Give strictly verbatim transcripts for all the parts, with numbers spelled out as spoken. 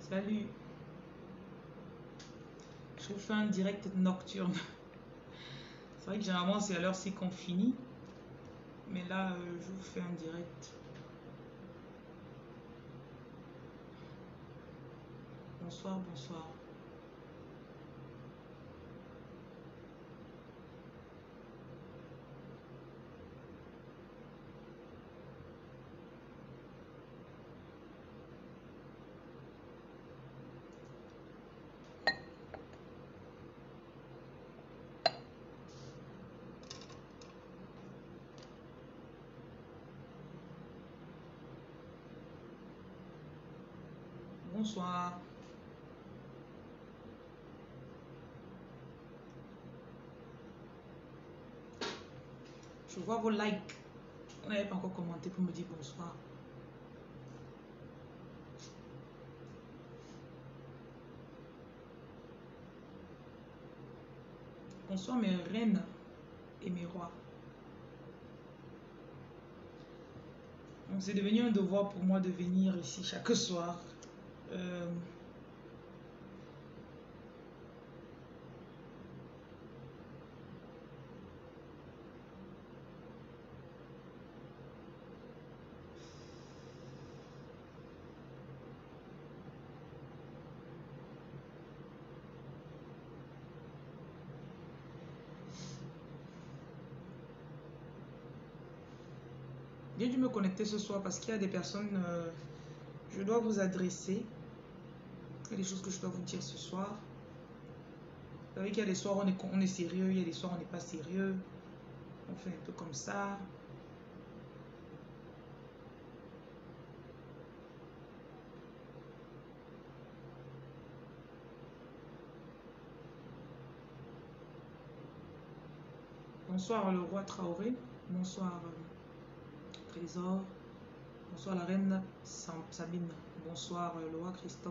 Salut. Je vous fais un direct nocturne. C'est vrai que généralement c'est à l'heure-ci qu'on finit. Mais là, euh, je vous fais un direct. Bonsoir, bonsoir. Bonsoir. Je vois vos likes. Vous n'avez pas encore commenté pour me dire bonsoir. Bonsoir mes reines et mes rois. C'est devenu un devoir pour moi de venir ici chaque soir. Euh, J'ai dû me connecter ce soir parce qu'il y a des personnes, euh, je dois vous adresser. Il y a des choses que je dois vous dire ce soir. Vous savez qu'il y a des soirs où on est, on est sérieux, il y a des soirs où on n'est pas sérieux. On fait un peu comme ça. Bonsoir le roi Traoré. Bonsoir euh, Trésor. Bonsoir la reine Sabine. Bonsoir euh, le roi Christophe.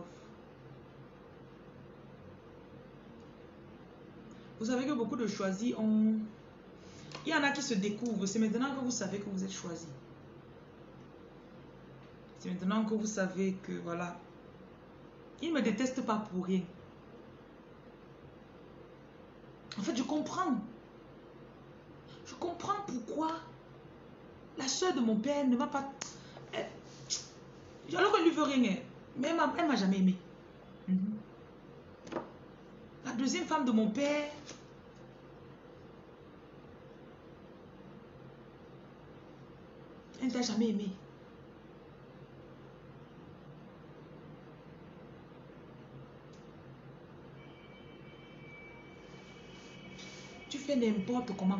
Vous savez que beaucoup de choisis ont... Il y en a qui se découvrent. C'est maintenant que vous savez que vous êtes choisi. C'est maintenant que vous savez que voilà. Ils ne me détestent pas pour rien. En fait, je comprends. Je comprends pourquoi la soeur de mon père ne m'a pas... Elle... Alors qu'elle ne lui veut rien. Mais elle ne m'a jamais aimé. Mm-hmm. La deuxième femme de mon père... Elle ne t'a jamais aimé. Tu fais n'importe comment.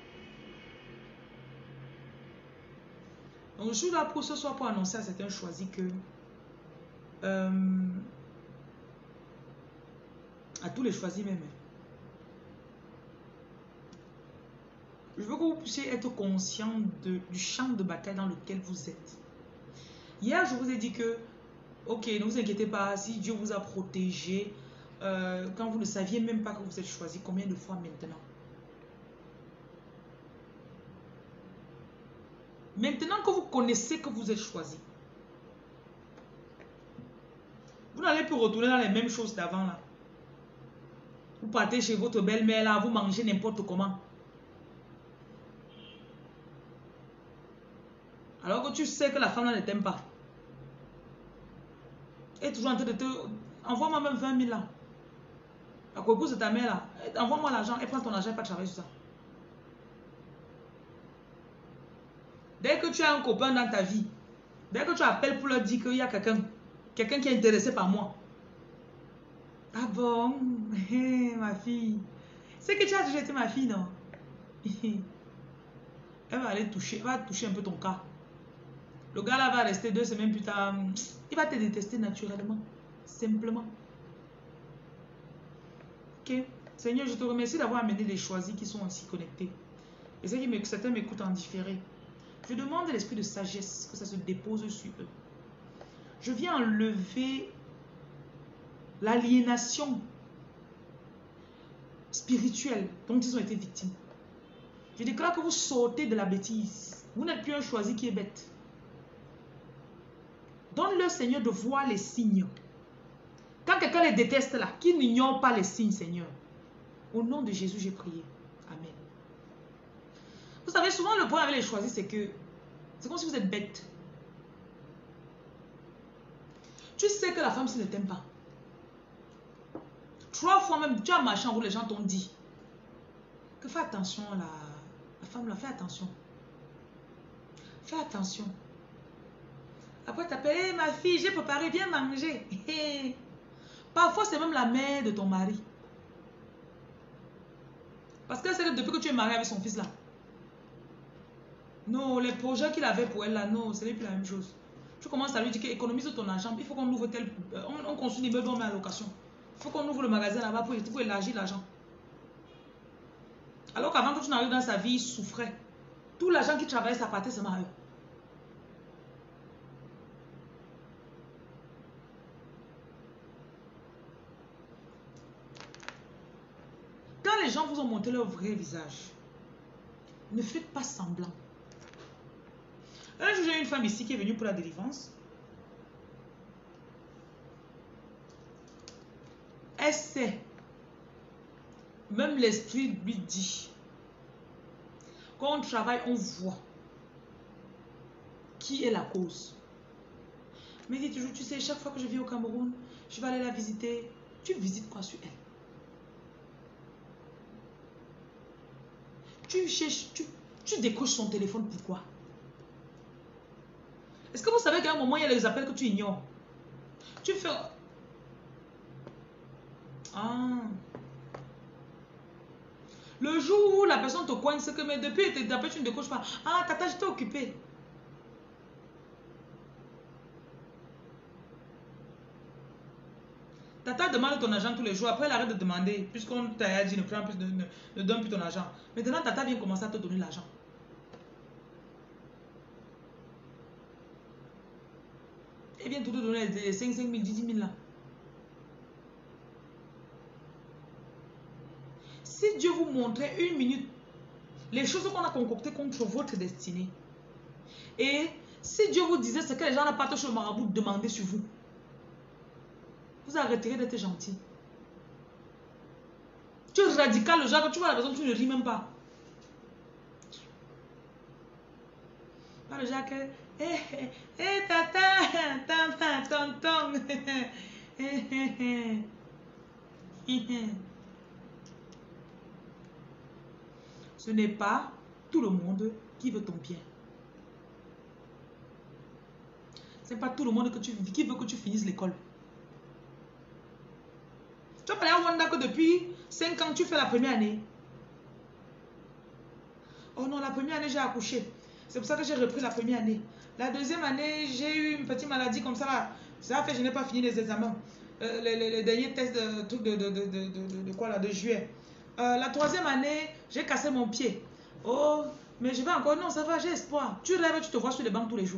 Donc je suis là pour ce soir pour annoncer à certains choisis que... Euh, à tous les choisis même. Je veux que vous puissiez être conscient de, du champ de bataille dans lequel vous êtes. Hier, je vous ai dit que, ok, ne vous inquiétez pas, si Dieu vous a protégé, euh, quand vous ne saviez même pas que vous êtes choisi, combien de fois maintenant? Maintenant que vous connaissez que vous êtes choisi, vous n'allez plus retourner dans les mêmes choses d'avant là. Vous partez chez votre belle-mère là, vous mangez n'importe comment. Alors que tu sais que la femme là ne t'aime pas. Elle est toujours en train de te... Envoie-moi même vingt mille là. La coco c'est ta mère là. Envoie-moi l'argent, elle prend ton argent et pas travailler sur ça. Dès que tu as un copain dans ta vie, dès que tu appelles pour leur dire qu'il y a quelqu'un, quelqu'un qui est intéressé par moi. Ah bon? Hey, ma fille. C'est que tu as déjà été ma fille, non? Elle va aller toucher, elle va toucher un peu ton cas. Le gars là va rester deux semaines plus tard. Il va te détester naturellement. Simplement. Ok? Seigneur, je te remercie d'avoir amené les choisis qui sont ainsi connectés. Et ceux qui certains m'écoutent en différé. Je demande l'esprit de sagesse que ça se dépose sur eux. Je viens enlever l'aliénation spirituelle dont ils ont été victimes. Je déclare que vous sortez de la bêtise. Vous n'êtes plus un choisi qui est bête. Donne-leur, Seigneur, de voir les signes. Quand quelqu'un les déteste là, qu'il n'ignore pas les signes, Seigneur. Au nom de Jésus, j'ai prié. Amen. Vous savez, souvent le problème avec les choisis, c'est que c'est comme si vous êtes bête. Tu sais que la femme, si ne t'aime pas. Trois fois même, tu as marché en route, les gens t'ont dit que fais attention, la, la femme là, fais attention. Fais attention. Après, tu appelles, hey, ma fille, j'ai préparé, viens manger. Parfois, c'est même la mère de ton mari. Parce que c'est depuis que tu es marié avec son fils là. Non, les projets qu'il avait pour elle là, non, ce n'est plus la même chose. Tu commences à lui dire qu'économise ton argent, il faut qu'on ouvre tel... On, on construit une immeuble, on met à location. Il faut qu'on ouvre le magasin là-bas pour, pour élargir l'argent. Alors qu'avant que tu n'arrives dans sa vie, il souffrait. Tout l'argent qui travaillait, ça partait seulement à eux. Quand les gens vous ont montré leur vrai visage, ne faites pas semblant. Un jour, j'ai une femme ici qui est venue pour la délivrance. Elle sait. Même l'esprit lui dit. Quand on travaille, on voit qui est la cause. Mais dit toujours, tu sais, chaque fois que je viens au Cameroun, je vais aller la visiter. Tu visites quoi sur elle? Tu cherches, tu, tu décroches son téléphone, pourquoi? Est-ce que vous savez qu'à un moment, il y a les appels que tu ignores? Tu fais... Ah. Le jour où la personne te coigne, c'est que mais depuis tes appels, tu ne décroches pas. Ah, tata, j'étais occupée. Tata demande ton argent tous les jours. Après, elle arrête de demander. Puisqu'on t'a dit ne, prends plus, ne, ne, ne donne plus ton argent. Maintenant, Tata vient commencer à te donner l'argent. Elle vient tout te donner les cinq mille, dix mille là. Si Dieu vous montrait une minute les choses qu'on a concoctées contre votre destinée, et si Dieu vous disait ce que les gens n'ont pas touché le marabout demander sur vous, vous arrêterez d'être gentil. Tu es radical, le genre, quand tu vois la personne, tu ne ris même pas. Pas le genre que, hé, hé, hé, tata, tata, tonton. Ce n'est pas tout le monde qui veut ton bien. Ce n'est pas tout le monde que tu, qui veut que tu finisses l'école. Tu as parlé à Wanda que depuis cinq ans, tu fais la première année. Oh non, la première année, j'ai accouché. C'est pour ça que j'ai repris la première année. La deuxième année, j'ai eu une petite maladie comme ça. Là. Ça a fait que je n'ai pas fini les examens. Euh, les, les, les derniers tests de, de, de, de, de, de, de quoi là, de juillet. Euh, la troisième année, j'ai cassé mon pied. Oh, mais je vais encore. Non, ça va, j'ai espoir. Tu rêves, tu te vois sur les bancs tous les jours.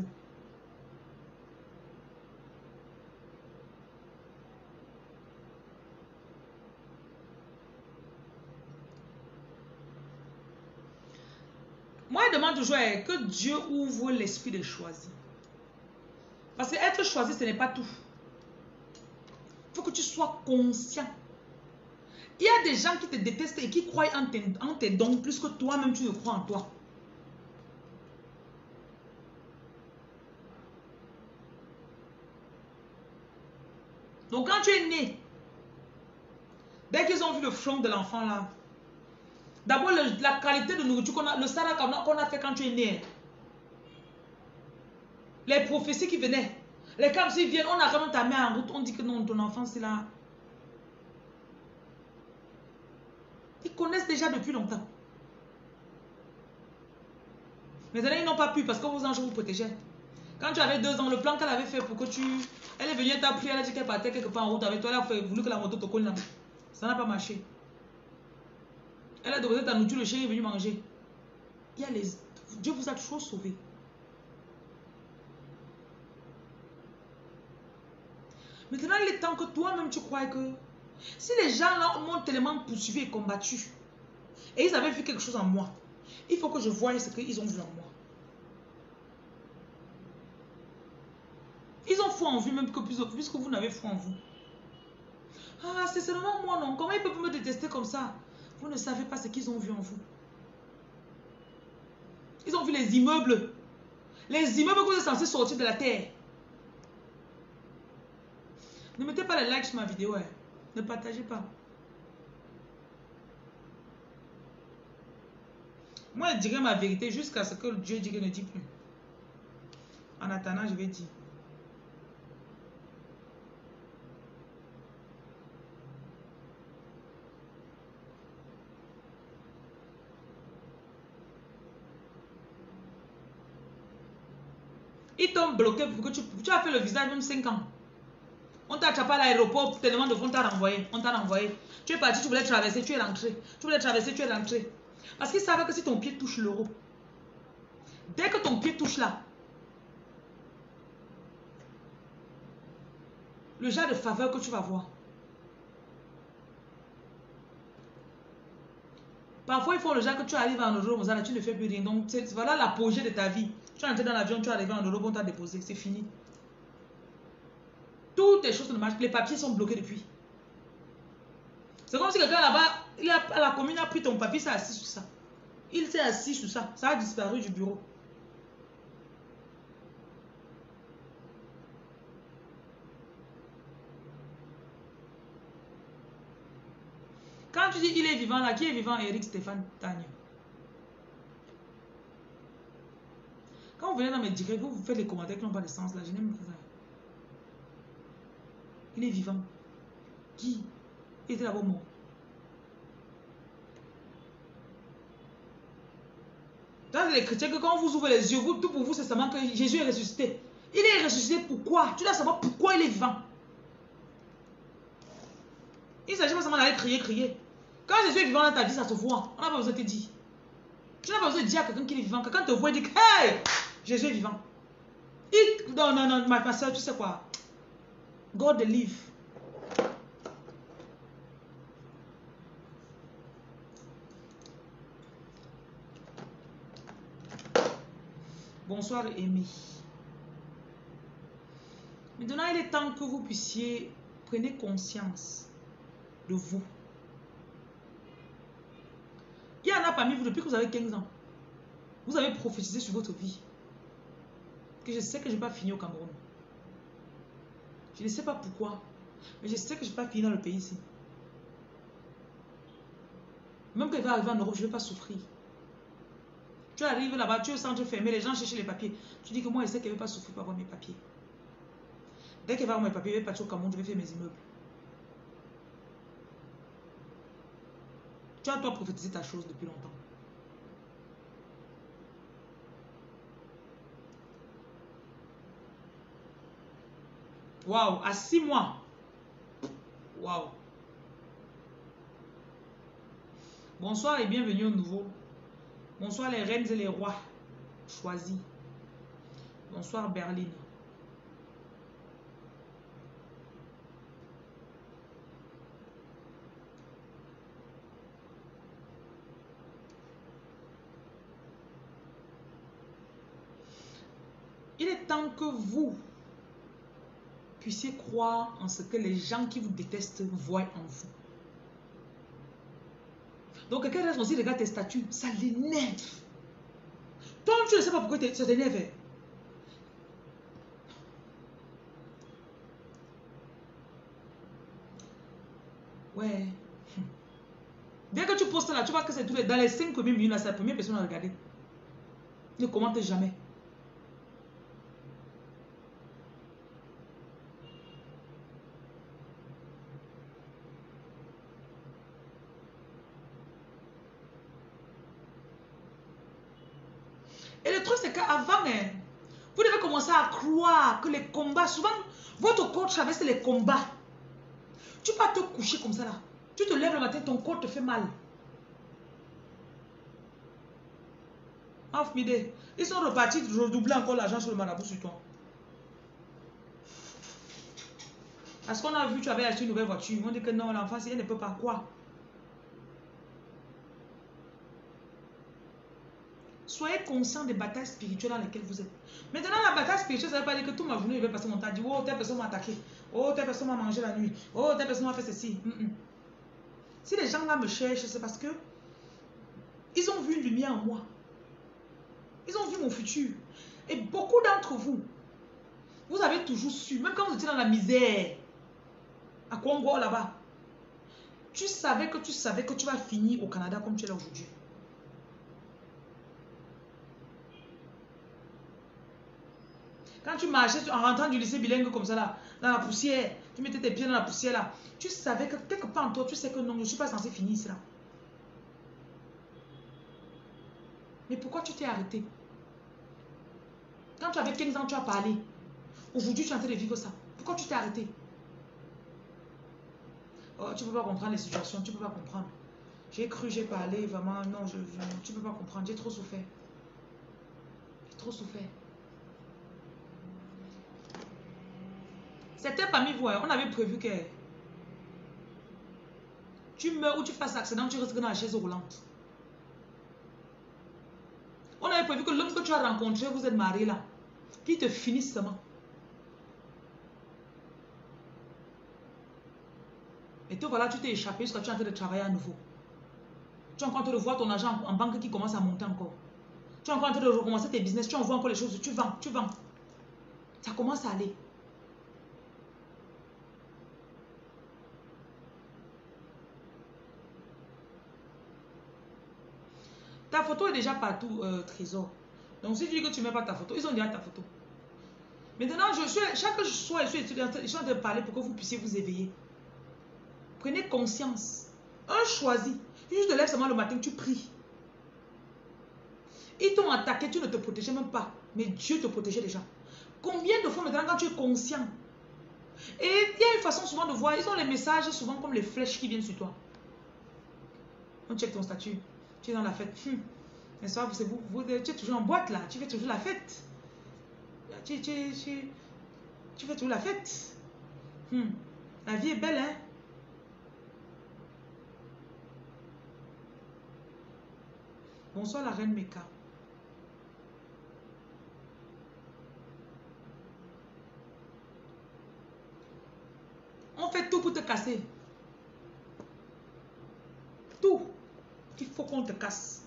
Moi, je demande toujours que Dieu ouvre l'esprit de choisir. Parce que être choisi, ce n'est pas tout. Il faut que tu sois conscient. Il y a des gens qui te détestent et qui croient en tes, en tes dons plus que toi-même tu ne crois en toi. Donc quand tu es né, dès qu'ils ont vu le front de l'enfant là, d'abord la qualité de nourriture qu'on a, le salaire qu'on a, qu'on a fait quand tu es né, les prophéties qui venaient, les camps s'ils viennent, on a vraiment ta main en route, on dit que non, ton enfant c'est là. Ils connaissent déjà depuis longtemps. Maintenant, ils n'ont pas pu parce que vos anges vous protégeaient. Quand tu avais deux ans, le plan qu'elle avait fait pour que tu... Elle est venue, elle t'a pris, elle a dit qu'elle partait quelque part en route avec toi. Elle a fait, voulu que la moto te colle là. Ça n'a pas marché. Elle a demandé ta nourriture, le chien est venu manger. Il y a les... Dieu vous a toujours sauvé. Maintenant, il est temps que toi-même tu crois que... Si les gens là m'ont tellement poursuivi et combattu, et ils avaient vu quelque chose en moi, il faut que je voie ce qu'ils ont vu en moi. Ils ont foi en vous même que plus, plus que vous n'avez foi en vous. Ah, c'est seulement moi, non. Comment ils peuvent me détester comme ça? Vous ne savez pas ce qu'ils ont vu en vous. Ils ont vu les immeubles. Les immeubles que vous êtes censés sortir de la terre. Ne mettez pas les likes sur ma vidéo. Hein. Ne partagez pas. Moi, je dirai ma vérité jusqu'à ce que Dieu dit qu'il ne dit plus. En attendant, je vais dire. Ils t'ont bloqué pour que tu, tu as fait le visage même cinq ans. On t'a attrapé à l'aéroport tellement de fois on t'a renvoyé. On t'a renvoyé. Tu es parti, tu voulais traverser, tu es rentré. Tu voulais traverser, tu es rentré. Parce qu'ils savent que si ton pied touche l'euro, dès que ton pied touche là, le genre de faveur que tu vas voir. Parfois, ils font le genre que tu arrives en Europe, tu ne fais plus rien. Donc, voilà l'apogée de ta vie. Tu es entré dans l'avion, tu es arrivé en Europe, on t'a déposé. C'est fini. Toutes les choses ne marchent. Les papiers sont bloqués depuis. C'est comme si quelqu'un là-bas, il a, à la commune a pris ton papier, s'est assis sur ça. Il s'est assis sur ça. Ça a disparu du bureau. Quand tu dis il est vivant là, qui est vivant? Eric Stéphane Tagne. Quand vous venez dans mes directs, vous, vous faites les commentaires qui n'ont pas de sens là. Je n'aime pas ça. Il est vivant. Qui? Il était là-bas mort. Dans les chrétiens, que quand vous ouvrez les yeux, vous, tout pour vous, c'est seulement que Jésus est ressuscité. Il est ressuscité pourquoi? Tu dois savoir pourquoi il est vivant. Il ne s'agit pas seulement d'aller crier, crier. Quand Jésus est vivant dans ta vie, ça se voit. On n'a pas besoin de te dire. Tu n'as pas besoin de dire à quelqu'un qu'il est vivant. Quelqu'un te voit et dit hey, Jésus est vivant. Il... Non, non, non, ma, ma soeur, tu sais quoi? God live. Bonsoir, Aimé. Maintenant, il est temps que vous puissiez prendre conscience de vous. Il y en a parmi vous depuis que vous avez quinze ans. Vous avez prophétisé sur votre vie. Que je sais que je ne vais pas finir au Cameroun. Je ne sais pas pourquoi. Mais je sais que je ne vais pas finir dans le pays ici. Même quand il va arriver en Europe, je ne vais pas souffrir. Tu arrives là-bas, tu es au centre fermé, les gens cherchent les papiers. Tu dis que moi, je sais qu'elle ne va pas souffrir pour avoir mes papiers. Dès qu'elle va avoir mes papiers, je vais partir au Cameroun, je vais faire mes immeubles. Tu as toi prophétisé ta chose depuis longtemps. Waouh, à six mois. Waouh. Bonsoir et bienvenue au nouveau. Bonsoir les reines et les rois choisis. Bonsoir Berlin. Il est temps que vous puissiez croire en ce que les gens qui vous détestent voient en vous. Donc quelqu'un reste aussi, regarde tes statuts, ça l'énerve. Toi, tu ne sais pas pourquoi ça t'énerve. Ouais. Dès que tu postes là, tu vois que c'est tous les... Dans les cinq premières minutes, là, c'est la première personne à regarder. Ne commente jamais. Et le truc, c'est qu'avant, hein, vous devez commencer à croire que les combats, souvent, votre corps traverse les combats. Tu peux pas te coucher comme ça là. Tu te lèves le matin, ton corps te fait mal. Afmide, ils sont repartis de redoubler encore l'argent sur le marabout sur toi. Parce qu'on a vu, tu avais acheté une nouvelle voiture. On dit que non, l'enfant, si elle ne peut pas, quoi? Soyez conscient des batailles spirituelles dans lesquelles vous êtes. Maintenant, la bataille spirituelle, ça ne veut pas dire que toute ma journée, je vais passer mon temps à dire, oh, telle personne m'a attaqué. Oh, telle personne m'a mangé la nuit. Oh, telle personne m'a fait ceci. Mm -mm. Si les gens là me cherchent, c'est parce que ils ont vu une lumière en moi. Ils ont vu mon futur. Et beaucoup d'entre vous, vous avez toujours su, même quand vous étiez dans la misère, à Congo là-bas, tu savais que tu savais que tu vas finir au Canada comme tu es là aujourd'hui. Quand tu marchais en rentrant du lycée bilingue comme ça là, dans la poussière, tu mettais tes pieds dans la poussière là, tu savais que quelque part en toi, tu sais que non, je ne suis pas censé finir cela. Mais pourquoi tu t'es arrêté? Quand tu avais quinze ans, tu as parlé. Aujourd'hui, tu es en train de vivre ça. Pourquoi tu t'es arrêté? Oh, tu ne peux pas comprendre les situations, tu ne peux pas comprendre. J'ai cru, j'ai parlé, vraiment, non, je, je, tu ne peux pas comprendre, j'ai trop souffert. J'ai trop souffert. C'était parmi vous, on avait prévu que tu meurs ou tu fasses accident, tu restes dans la chaise roulante. On avait prévu que l'homme que tu as rencontré, vous êtes marié là, qu'il te finisse seulement. Et toi, voilà, tu t'es échappé jusqu'à tu es en train de travailler à nouveau. Tu es encore en train de voir ton argent en banque qui commence à monter encore. Tu es encore en train de recommencer tes business, tu envoies encore les choses, tu vends, tu vends. Ça commence à aller. Ta photo est déjà partout, euh, Trésor. Donc si tu dis que tu ne mets pas ta photo, ils ont déjà ta photo. Maintenant, je suis, chaque soir, je suis étudiante, je suis en train de parler pour que vous puissiez vous éveiller. Prenez conscience. Un choisi. Juste de lève seulement le matin, tu pries. Ils t'ont attaqué, tu ne te protégeais même pas. Mais Dieu te protégeait déjà. Combien de fois maintenant quand tu es conscient? Et il y a une façon souvent de voir, ils ont les messages souvent comme les flèches qui viennent sur toi. On check ton statut. Tu es dans la fête. Hum. Mais ça, vous, vous, vous, tu es toujours en boîte là. Tu fais toujours la fête. Tu, tu, tu, tu fais toujours la fête. Hum. La vie est belle, hein? Bonsoir la reine Meka. On fait tout pour te casser. Tout. Il faut qu'on te casse.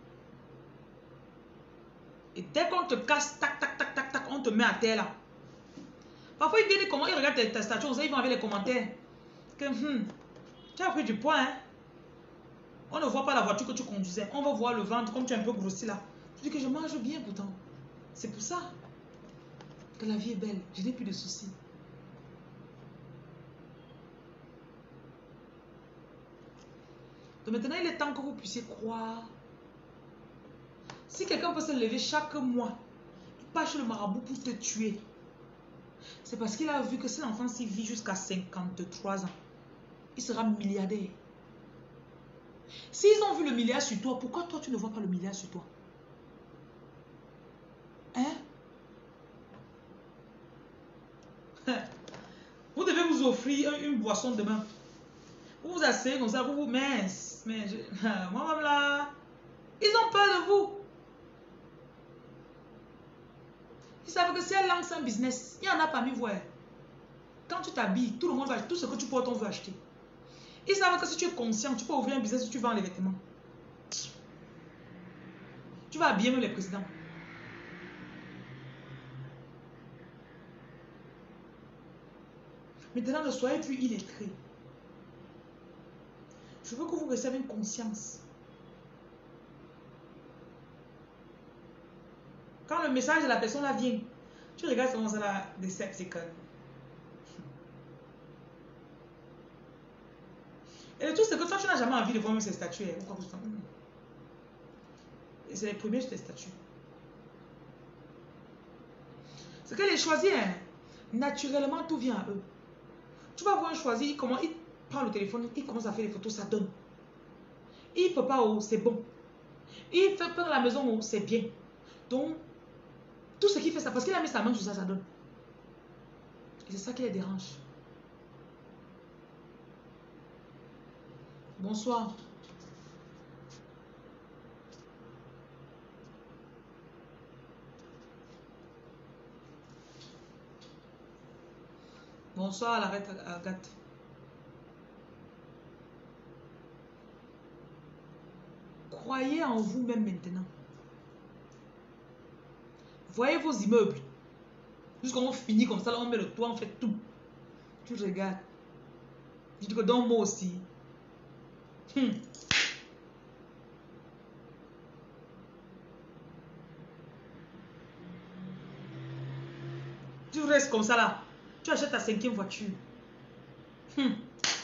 Et dès qu'on te casse, tac, tac, tac, tac, tac, on te met à terre là. Parfois, ils viennent comment ils regardent ta statue, ils vont avec les commentaires. Que, hmm, tu as pris du poids, hein? On ne voit pas la voiture que tu conduisais. On va voir le ventre, comme tu es un peu grossi là. Tu dis que je mange bien pourtant. C'est pour ça que la vie est belle. Je n'ai plus de soucis. Donc maintenant, il est temps que vous puissiez croire. Si quelqu'un peut se lever chaque mois, il part chez le marabout pour te tuer, c'est parce qu'il a vu que si l'enfant s'y vit jusqu'à cinquante-trois ans, il sera milliardaire. S'ils ont vu le milliard sur toi, pourquoi toi tu ne vois pas le milliard sur toi? Hein? Vous devez vous offrir une boisson demain. Vous vous asseyez comme ça, vous vous mince. Mais je, moi-même là, ils ont peur de vous. Ils savent que si elle lance un business, il y en a parmi vous. Quand tu t'habilles, tout le monde va acheter. Tout ce que tu portes, on veut acheter. Ils savent que si tu es conscient, tu peux ouvrir un business où tu vends les vêtements. Tu vas habiller même les présidents. Maintenant, ne soyez plus illettrés. Je veux que vous reciviez une conscience. Quand le message de la personne là vient, tu regardes comment ça là, Decepticon. Et le truc, c'est que toi, tu n'as jamais envie de voir même ces statues. Et c'est les premiers sur tes statues. C'est qu'elle est choisie, hein. Naturellement, tout vient à eux. Tu vas voir un choisi, comment il prend le téléphone, il commence à faire les photos, ça donne. Il ne fait pas, oh, c'est bon. Il fait pas dans la maison, oh, c'est bien. Donc, tout ce qu'il fait, ça, parce qu'il a mis sa main sur ça, ça donne. Et c'est ça qui les dérange. Bonsoir. Bonsoir, la reine Agathe. Croyez en vous-même maintenant. Voyez vos immeubles. Jusqu'à on finit comme ça, là, on met le toit, on fait tout. Tu regardes. Je dis que dans moi aussi. Hmm. Tu restes comme ça là. Tu achètes ta cinquième voiture. Hmm.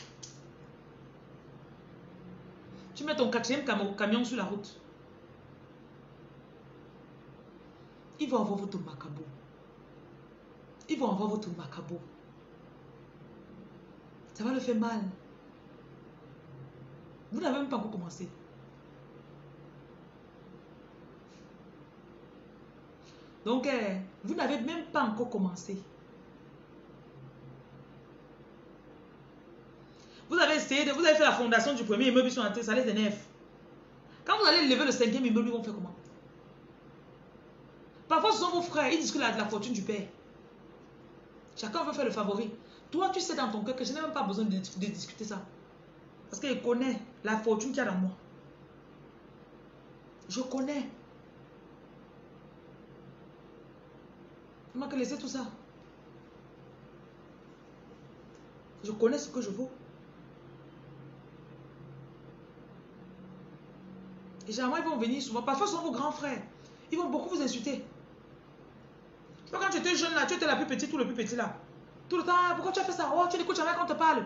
Tu mets ton quatrième cam camion sur la route. Ils vont avoir votre macabo. Ils vont avoir votre macabo. Ça va le faire mal. Vous n'avez même pas encore commencé. Donc, eh, vous n'avez même pas encore commencé. Vous avez essayé, de, vous avez fait la fondation du premier immeuble, ils sont entrés, ça les énerve. Quand vous allez lever le cinquième immeuble, ils vont faire comment? Parfois, ce sont vos frères, ils discutent de la fortune du père. Chacun veut faire le favori. Toi, tu sais dans ton cœur que je n'ai même pas besoin de, de discuter ça. Parce qu'il connaît la fortune qu'il y a dans moi. Je connais. Il m'a que laissé tout ça. Je connais ce que je vaux. Et généralement, ils vont venir souvent. Parfois, ce sont vos grands frères. Ils vont beaucoup vous insulter. Quand tu étais jeune là, tu étais la plus petite ou le plus petit là. Tout le temps, pourquoi tu as fait ça? Oh, tu n'écoutes jamais quand on te parle.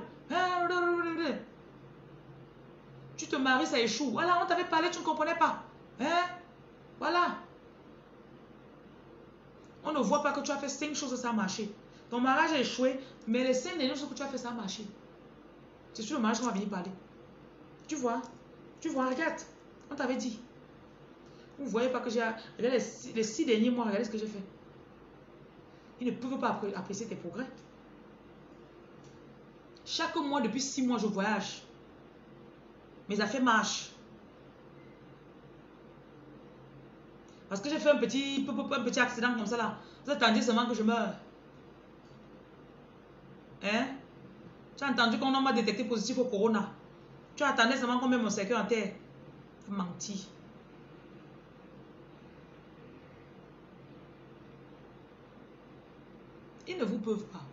Tu te maries, ça échoue. Voilà, on t'avait parlé, tu ne comprenais pas. Hein? Voilà. On ne voit pas que tu as fait cinq choses, ça a marché. Ton mariage a échoué, mais les cinq dernières choses que tu as fait, ça a marché. C'est sur le mariage qu'on va venir parler. Tu vois? Tu vois, regarde. On t'avait dit. Vous ne voyez pas que j'ai... Les, les six derniers mois, regardez ce que j'ai fait. Ils ne peuvent pas apprécier tes progrès. Chaque mois, depuis six mois, je voyage. Mes affaires marchent. Parce que j'ai fait un petit, un petit accident comme ça là. Vous attendez seulement que je meure. Hein? Tu as entendu qu'on m'a détecté positif au corona. Tu attendais seulement qu'on mette mon cercueil en terre. Menti. Ils ne vous peuvent pas.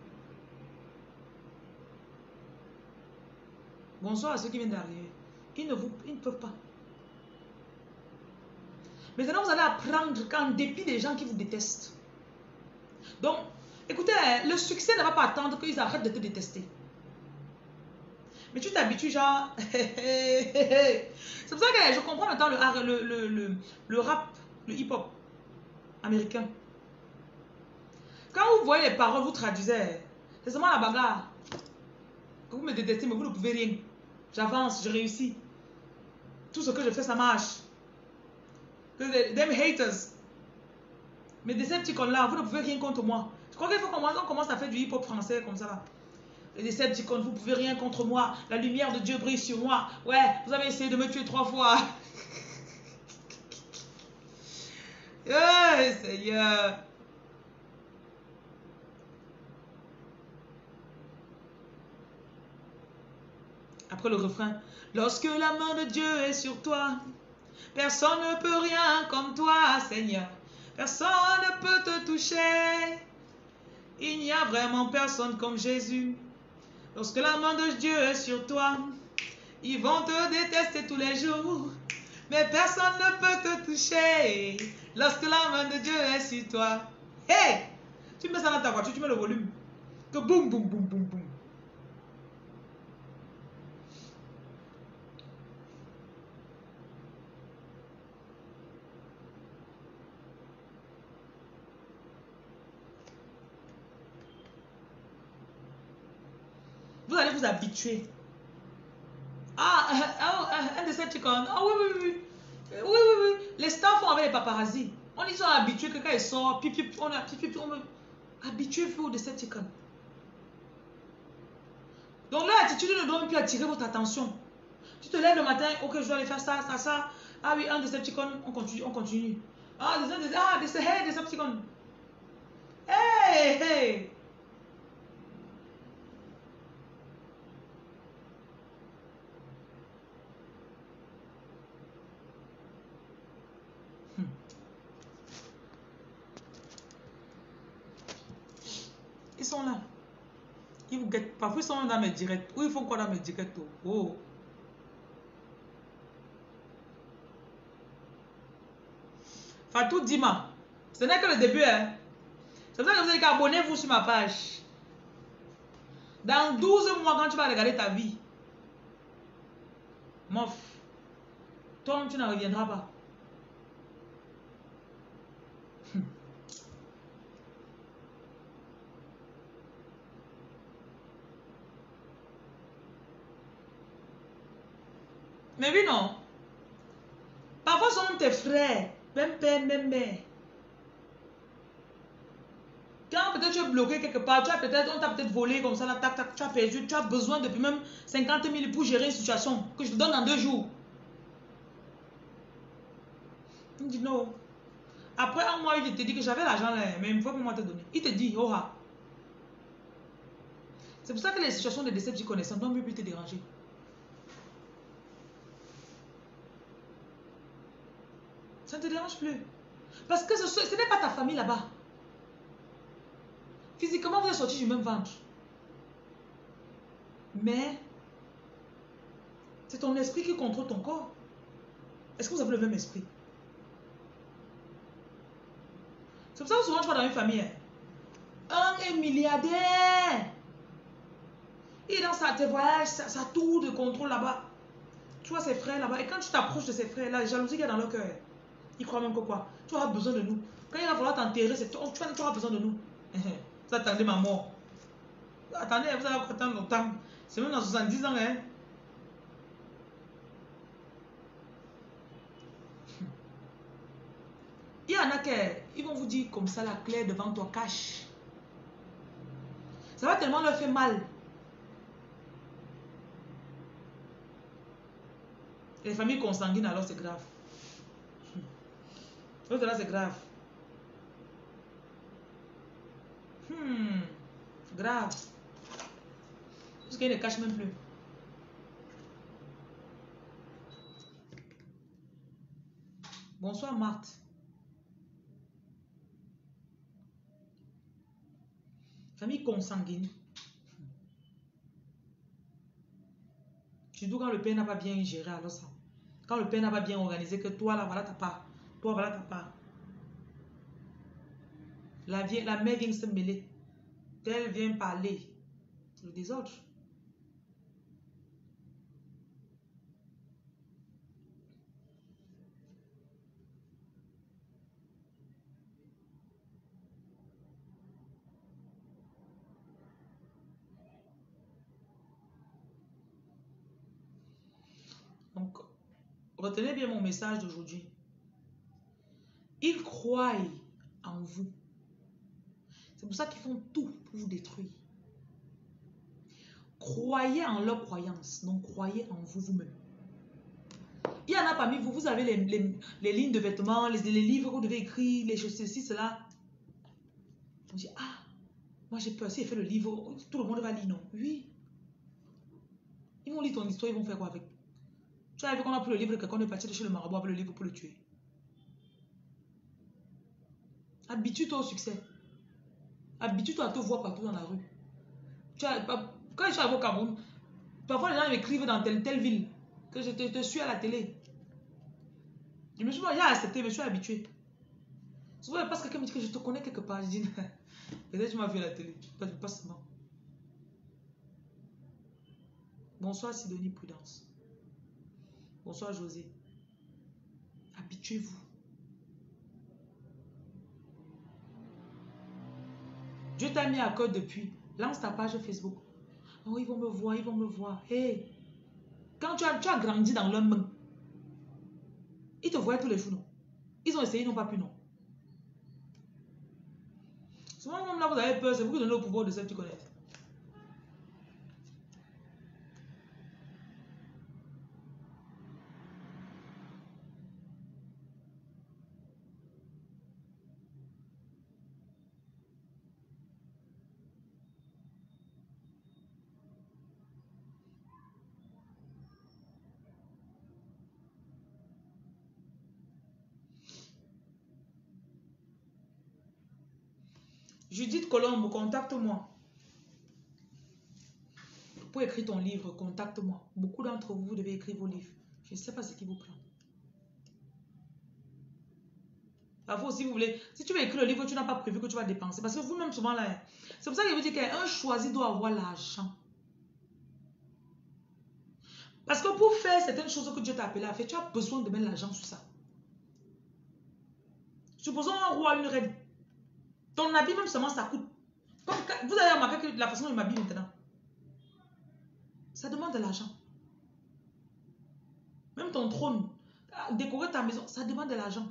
Bonsoir à ceux qui viennent d'arriver. Ils ne vous, ils ne peuvent pas. Maintenant, vous allez apprendre qu'en dépit des gens qui vous détestent. Donc, écoutez, le succès ne va pas attendre qu'ils arrêtent de te détester. Mais tu t'habitues genre... C'est pour ça que je comprends maintenant le, le, le, le, le rap, le hip-hop américain. Quand vous voyez les paroles, vous traduisez. C'est seulement la bagarre. Que vous me détestez, mais vous ne pouvez rien. J'avance, je réussis. Tout ce que je fais, ça marche. Que them haters. Mais des Decepticons là, vous ne pouvez rien contre moi. Je crois qu'il faut qu'on commence à faire du hip-hop français comme ça là. Les Decepticons, vous ne pouvez rien contre moi. La lumière de Dieu brille sur moi. Ouais, vous avez essayé de me tuer trois fois. Oh, Seigneur. Après le refrain. Lorsque la main de Dieu est sur toi, personne ne peut rien comme toi, Seigneur. Personne ne peut te toucher. Il n'y a vraiment personne comme Jésus. Lorsque la main de Dieu est sur toi, ils vont te détester tous les jours. Mais personne ne peut te toucher. Lorsque la main de Dieu est sur toi. Hey! Tu mets ça dans ta voiture, tu mets le volume. Que boum, boum, boum, boum, boum. Vous allez vous habituer. Ah, ah, un de ces trucs. Ah oui, oui, oui. Oui, oui, oui. Les stars font avec les paparazzis. On y sont habitués que quand ils sortent, pip, pip, on a pip, pip, on me... Habituez-vous de cette trucs. Donc leur attitude ne doit même plus attirer votre attention. Tu te lèves le matin, ok, je dois aller faire ça, ça, ça. Ah oui, un de ces petits on continue, on continue. Ah, des des ah, des hey, des petits hey, hey. sont là. Ils vous guettent. Parfois, ils sont dans mes directs. Ou ils font quoi dans mes directs? Oh. Fatou Dima. Ce n'est que le début, hein. C'est pour ça que vous avez dit abonnez-vous sur ma page. Dans douze mois, quand tu vas regarder ta vie, mof, toi, tu n'en reviendras pas. Mais oui, non. Parfois, ce sont tes frères, même père, même mère. Quand peut-être tu es bloqué quelque part, tu as peut-être, on t'a peut-être volé comme ça, là, tac, tac, tu as perdu, tu as besoin depuis même cinquante mille pour gérer une situation que je te donne en deux jours. Il me dit non. Après un mois, il te dit que j'avais l'argent là, mais il me faut pour moi te donner. Il te dit, oh ah. C'est pour ça que les situations de décès connaissent, ne doivent plus te déranger. Ça ne te dérange plus. Parce que ce, ce n'est pas ta famille là-bas. Physiquement, vous êtes sortis du même ventre. Mais, c'est ton esprit qui contrôle ton corps. Est-ce que vous avez le même esprit? C'est pour ça que souvent tu vas dans une famille. Un est milliardaire. Il est dans sa voyage, sa, sa tour de contrôle là-bas. Tu vois ses frères là-bas. Et quand tu t'approches de ses frères, la jalousie qu'il y a dans leur cœur, ils croient même que quoi? Tu auras besoin de nous. Quand il va falloir t'enterrer, tu, tu auras besoin de nous. Vous attendez ma mort. Attendez, vous allez attendre longtemps. C'est même dans soixante-dix ans, hein. Il y en a qui ils vont vous dire comme ça, la clé devant toi, cache. Ça va tellement leur faire mal. Les familles consanguines, alors c'est grave. L'autre là, c'est grave. Hmm, grave. Parce qu'ils ne cachent même plus. Bonsoir, Marthe. Famille consanguine. Surtout quand le père n'a pas bien géré, alors ça. Quand le père n'a pas bien organisé, que toi là, voilà ta part. Toi, voilà ta part. La, vie, la mère vient se mêler. Elle vient parler. C'est le désordre. Donc, retenez bien mon message d'aujourd'hui. Ils croient en vous. C'est pour ça qu'ils font tout pour vous détruire. Croyez en leur croyance, donc croyez en vous vous-même. Il y en a parmi vous, vous avez les, les, les lignes de vêtements, les, les livres que vous devez écrire, les choses, ceci, cela. On dit, ah, moi j'ai peur, si je fais le livre, tout le monde va lire, non? Oui. Ils vont lire ton histoire, ils vont faire quoi avec? Tu as vu qu'on a pris le livre, quelqu'un est parti de chez le marabout avec le livre pour le tuer. Habitue-toi au succès. Habitue-toi à te voir partout dans la rue. Tu as, quand je suis arrivé au Cameroun, parfois les gens m'écrivent dans telle, telle ville que je te, te suis à la télé. Je me suis dit, j'ai accepté, je me suis habitué. Souvent, parce que quelqu'un me dit que je te connais quelque part. Je dis, peut-être tu m'as vu à la télé. Pas, pas seulement. Bonsoir Sidonie Prudence. Bonsoir José. Habituez-vous. Dieu t'a mis à cœur depuis. Lance ta page Facebook. Oh, ils vont me voir, ils vont me voir. Hey, quand tu as, tu as grandi dans leurs mains, ils te voyaient tous les jours, non? Ils ont essayé, ils n'ont pas pu, non? Souvent, même là, vous avez peur, c'est vous qui donnez le pouvoir de ceux que tu connais. Judith Colombo, contacte-moi. pour écrire ton livre, contacte-moi. Beaucoup d'entre vous, vous devez écrire vos livres. Je ne sais pas ce qui vous prend. Parfois, si vous voulez, si tu veux écrire le livre, tu n'as pas prévu que tu vas dépenser. Parce que vous-même, souvent, là, c'est pour ça que je vous dis qu'un choisi doit avoir l'argent. Parce que pour faire certaines choses que Dieu t'a appelé à faire, tu as besoin de mettre l'argent sur ça. Supposons un roi, une reine. Ton habit, même seulement, ça coûte. Comme, vous avez remarqué que la façon dont je m'habille maintenant, ça demande de l'argent. Même ton trône, décorer ta maison, ça demande de l'argent.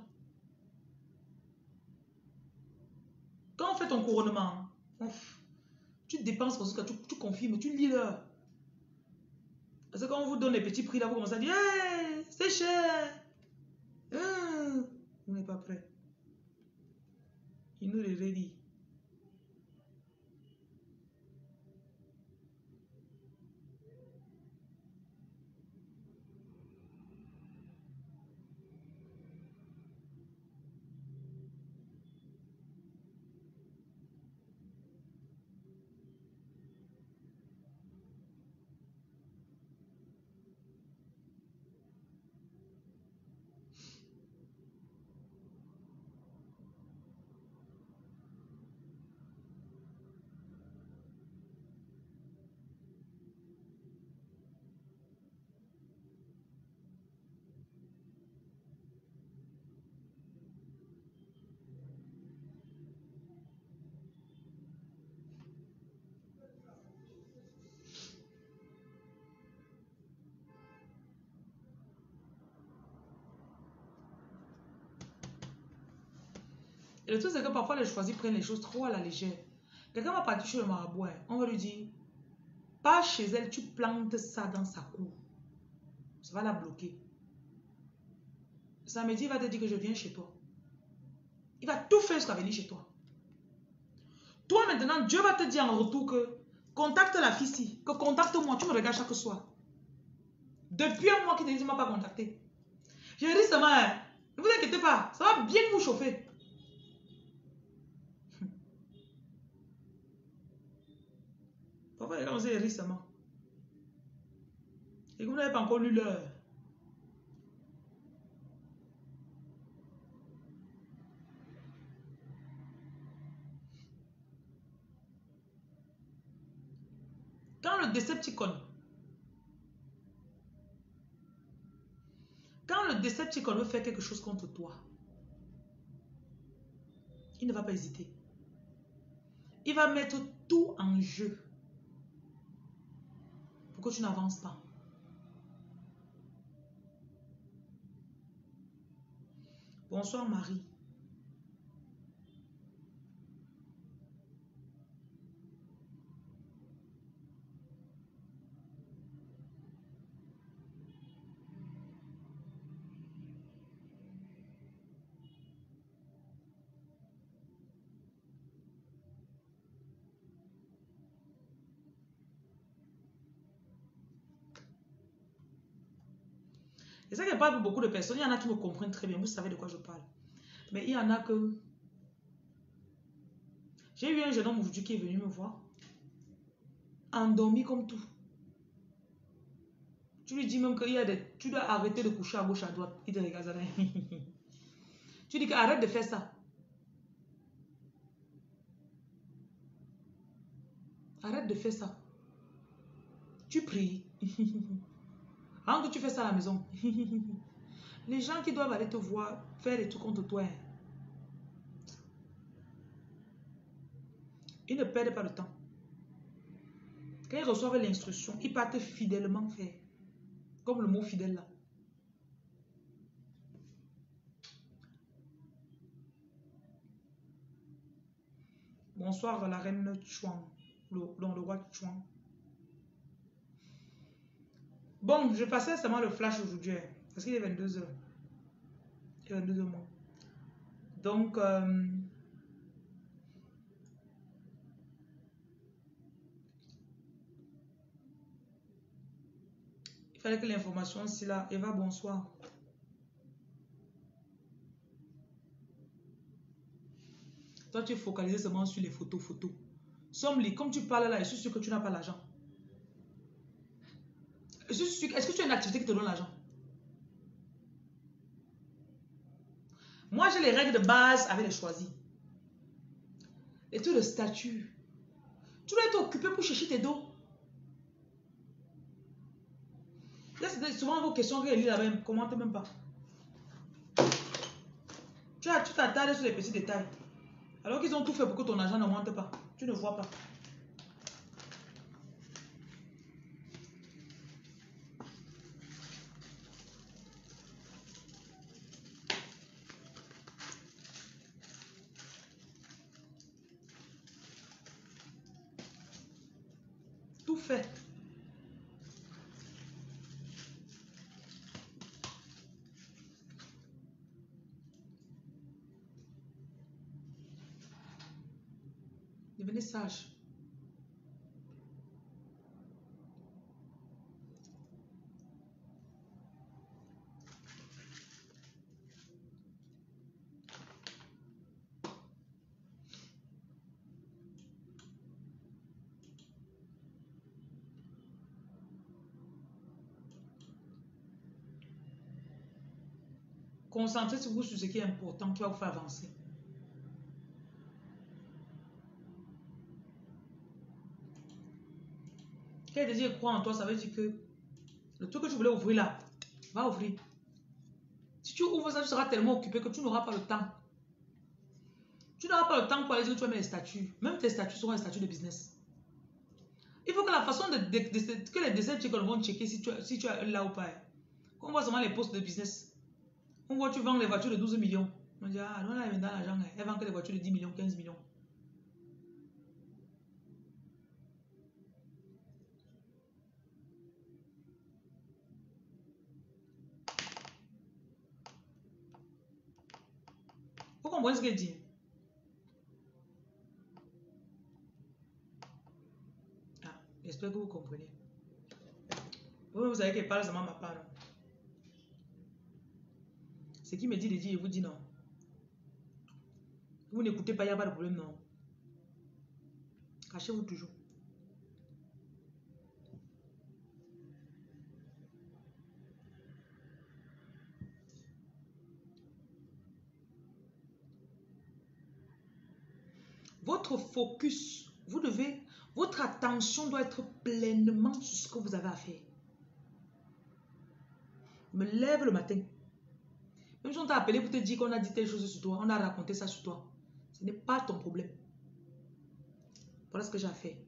Quand on fait ton couronnement, tu dépenses parce que tu, tu confirmes, tu lis l'heure. Parce que quand on vous donne les petits prix, là, vous commencez à dire hey, c'est cher. Hum, vous n'êtes pas prêt. Il nous le redit. Et le truc, c'est que parfois, les choisis prennent les choses trop à la légère. Quelqu'un va partir chez le marabout, hein. On va lui dire, pas chez elle, tu plantes ça dans sa cour. Ça va la bloquer. Samedi, il va te dire que je viens chez toi. Il va tout faire jusqu'à venir chez toi. Toi, maintenant, Dieu va te dire en retour que contacte la fille ici, que contacte-moi, tu me regardes chaque soir. Depuis un mois qu'il ne m'a pas contacté. Je dis seulement, hein, ne vous inquiétez pas, ça va bien vous chauffer. Parfois, on s'est ri seulement. Et vous n'avez pas encore lu l'heure. Quand le Decepticon, quand le Decepticon veut faire quelque chose contre toi, il ne va pas hésiter. Il va mettre tout en jeu pour que tu n'avances pas. Bonsoir Marie. Et ça, qu'il n'y a pas beaucoup de personnes. Il y en a qui me comprennent très bien. Vous savez de quoi je parle. Mais il y en a que... J'ai eu un jeune homme aujourd'hui qui est venu me voir. Endormi comme tout. Tu lui dis même qu'il y a des... Tu dois arrêter de coucher à gauche, à droite. Il te regarde. Tu dis qu'arrête de faire ça. Arrête de faire ça. Tu pries. Avant que tu fais ça à la maison. Les gens qui doivent aller te voir faire des trucs contre toi. Ils ne perdent pas de temps. Quand ils reçoivent l'instruction, ils partent fidèlement faire. Comme le mot fidèle là. Bonsoir la reine Chuan. Le, dans le roi Chuan. Bon, je passais seulement le flash aujourd'hui. Parce qu'il est vingt-deux heures. Il est vingt-deux heures moins. Donc, euh, il fallait que l'information soit là. Eva, bonsoir. Toi, tu es focalisé seulement sur les photos, photos. Somme-les, comme tu parles là, je suis sûr que tu n'as pas l'argent. Est-ce que tu as une activité qui te donne l'argent? Moi, j'ai les règles de base avec les choisis. Et tout le statut. Tu dois être occupé pour chercher tes dos. Là, c'est souvent vos questions que je lis là-bas, ne commente même pas. Tu as, tu t'attardes sur les petits détails. Alors qu'ils ont tout fait pour que ton argent n'augmente pas. Tu ne vois pas. Tout fait. Devenez sage. Concentrez-vous sur ce qui est important, qui va vous faire avancer. Quel désir croit en toi, ça veut dire que le truc que tu voulais ouvrir là, va ouvrir. Si tu ouvres ça, tu seras tellement occupé que tu n'auras pas le temps. Tu n'auras pas le temps pour aller dire que tu vas mettre les statuts. Même tes statuts seront des statuts de business. Il faut que la façon de, de, de que les dessins checkers vont checker si tu, si tu es là ou pas. On voit seulement les postes de business. On voit tu vends les voitures de douze millions. On dit, ah non, là, elle vend dans l'argent. Elle vend que les voitures de dix millions, quinze millions. Vous comprenez ce qu'elle dit? Ah, j'espère que vous comprenez. Vous, vous savez qu'elle parle seulement ma part. Ce qui me dit de dire, je vous dis non. Vous n'écoutez pas, il n'y a pas de problème, non. Cachez-vous toujours. Votre focus, vous devez, votre attention doit être pleinement sur ce que vous avez à faire. Je me lève le matin. Même si on t'a appelé pour te dire qu'on a dit telle chose sur toi, on a raconté ça sur toi, ce n'est pas ton problème. Voilà ce que j'ai à faire.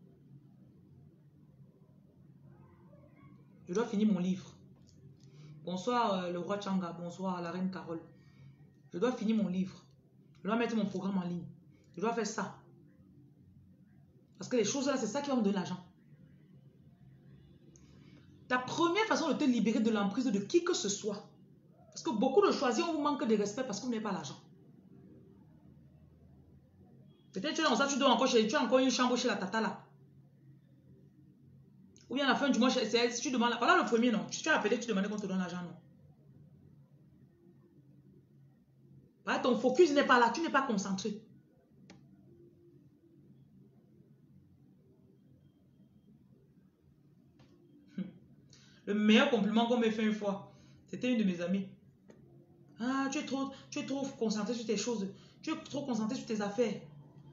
Je dois finir mon livre. Bonsoir euh, le roi Changa, bonsoir la reine Carole. Je dois finir mon livre. Je dois mettre mon programme en ligne. Je dois faire ça. Parce que les choses là, c'est ça qui va me donner l'argent. Ta première façon de te libérer de l'emprise de qui que ce soit. Parce que beaucoup de choisir, on vous manque de respect parce qu'on n'a pas l'argent. Peut-être tu es dans ça, tu dois encore chez, tu as encore une chambre chez la tata là. Ou bien à la fin du mois, si tu demandes, voilà le premier non. Tu as appelé, tu demandais qu'on te donne l'argent, non. Voilà, ton focus n'est pas là, tu n'es pas concentré. Le meilleur compliment qu'on m'ait fait une fois, c'était une de mes amies. Ah, tu es trop, tu es trop concentré sur tes choses. Tu es trop concentré sur tes affaires.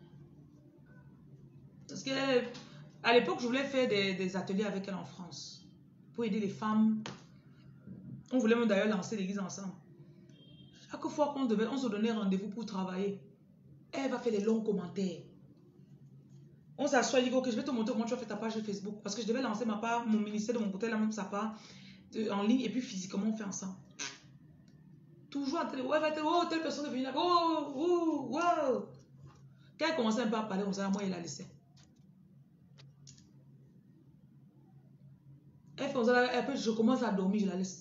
Parce que à l'époque, je voulais faire des, des ateliers avec elle en France. Pour aider les femmes. On voulait même d'ailleurs lancer l'église ensemble. Chaque fois qu'on devait, on se donnait rendez-vous pour travailler. Elle va faire des longs commentaires. On s'assoit, il dit, ok, je vais te montrer comment tu vas faire ta page Facebook. Parce que je devais lancer ma part, mon ministère de mon côté, là même sa part, de, en ligne, et puis physiquement, on fait ensemble. Toujours en télé, ouais, va oh, telle personne est venue là, oh, oh, wow. Quand elle commençait un peu à parler, on s'est moi, il la laissait. Elle fait ça, après, je commence à dormir, je la laisse.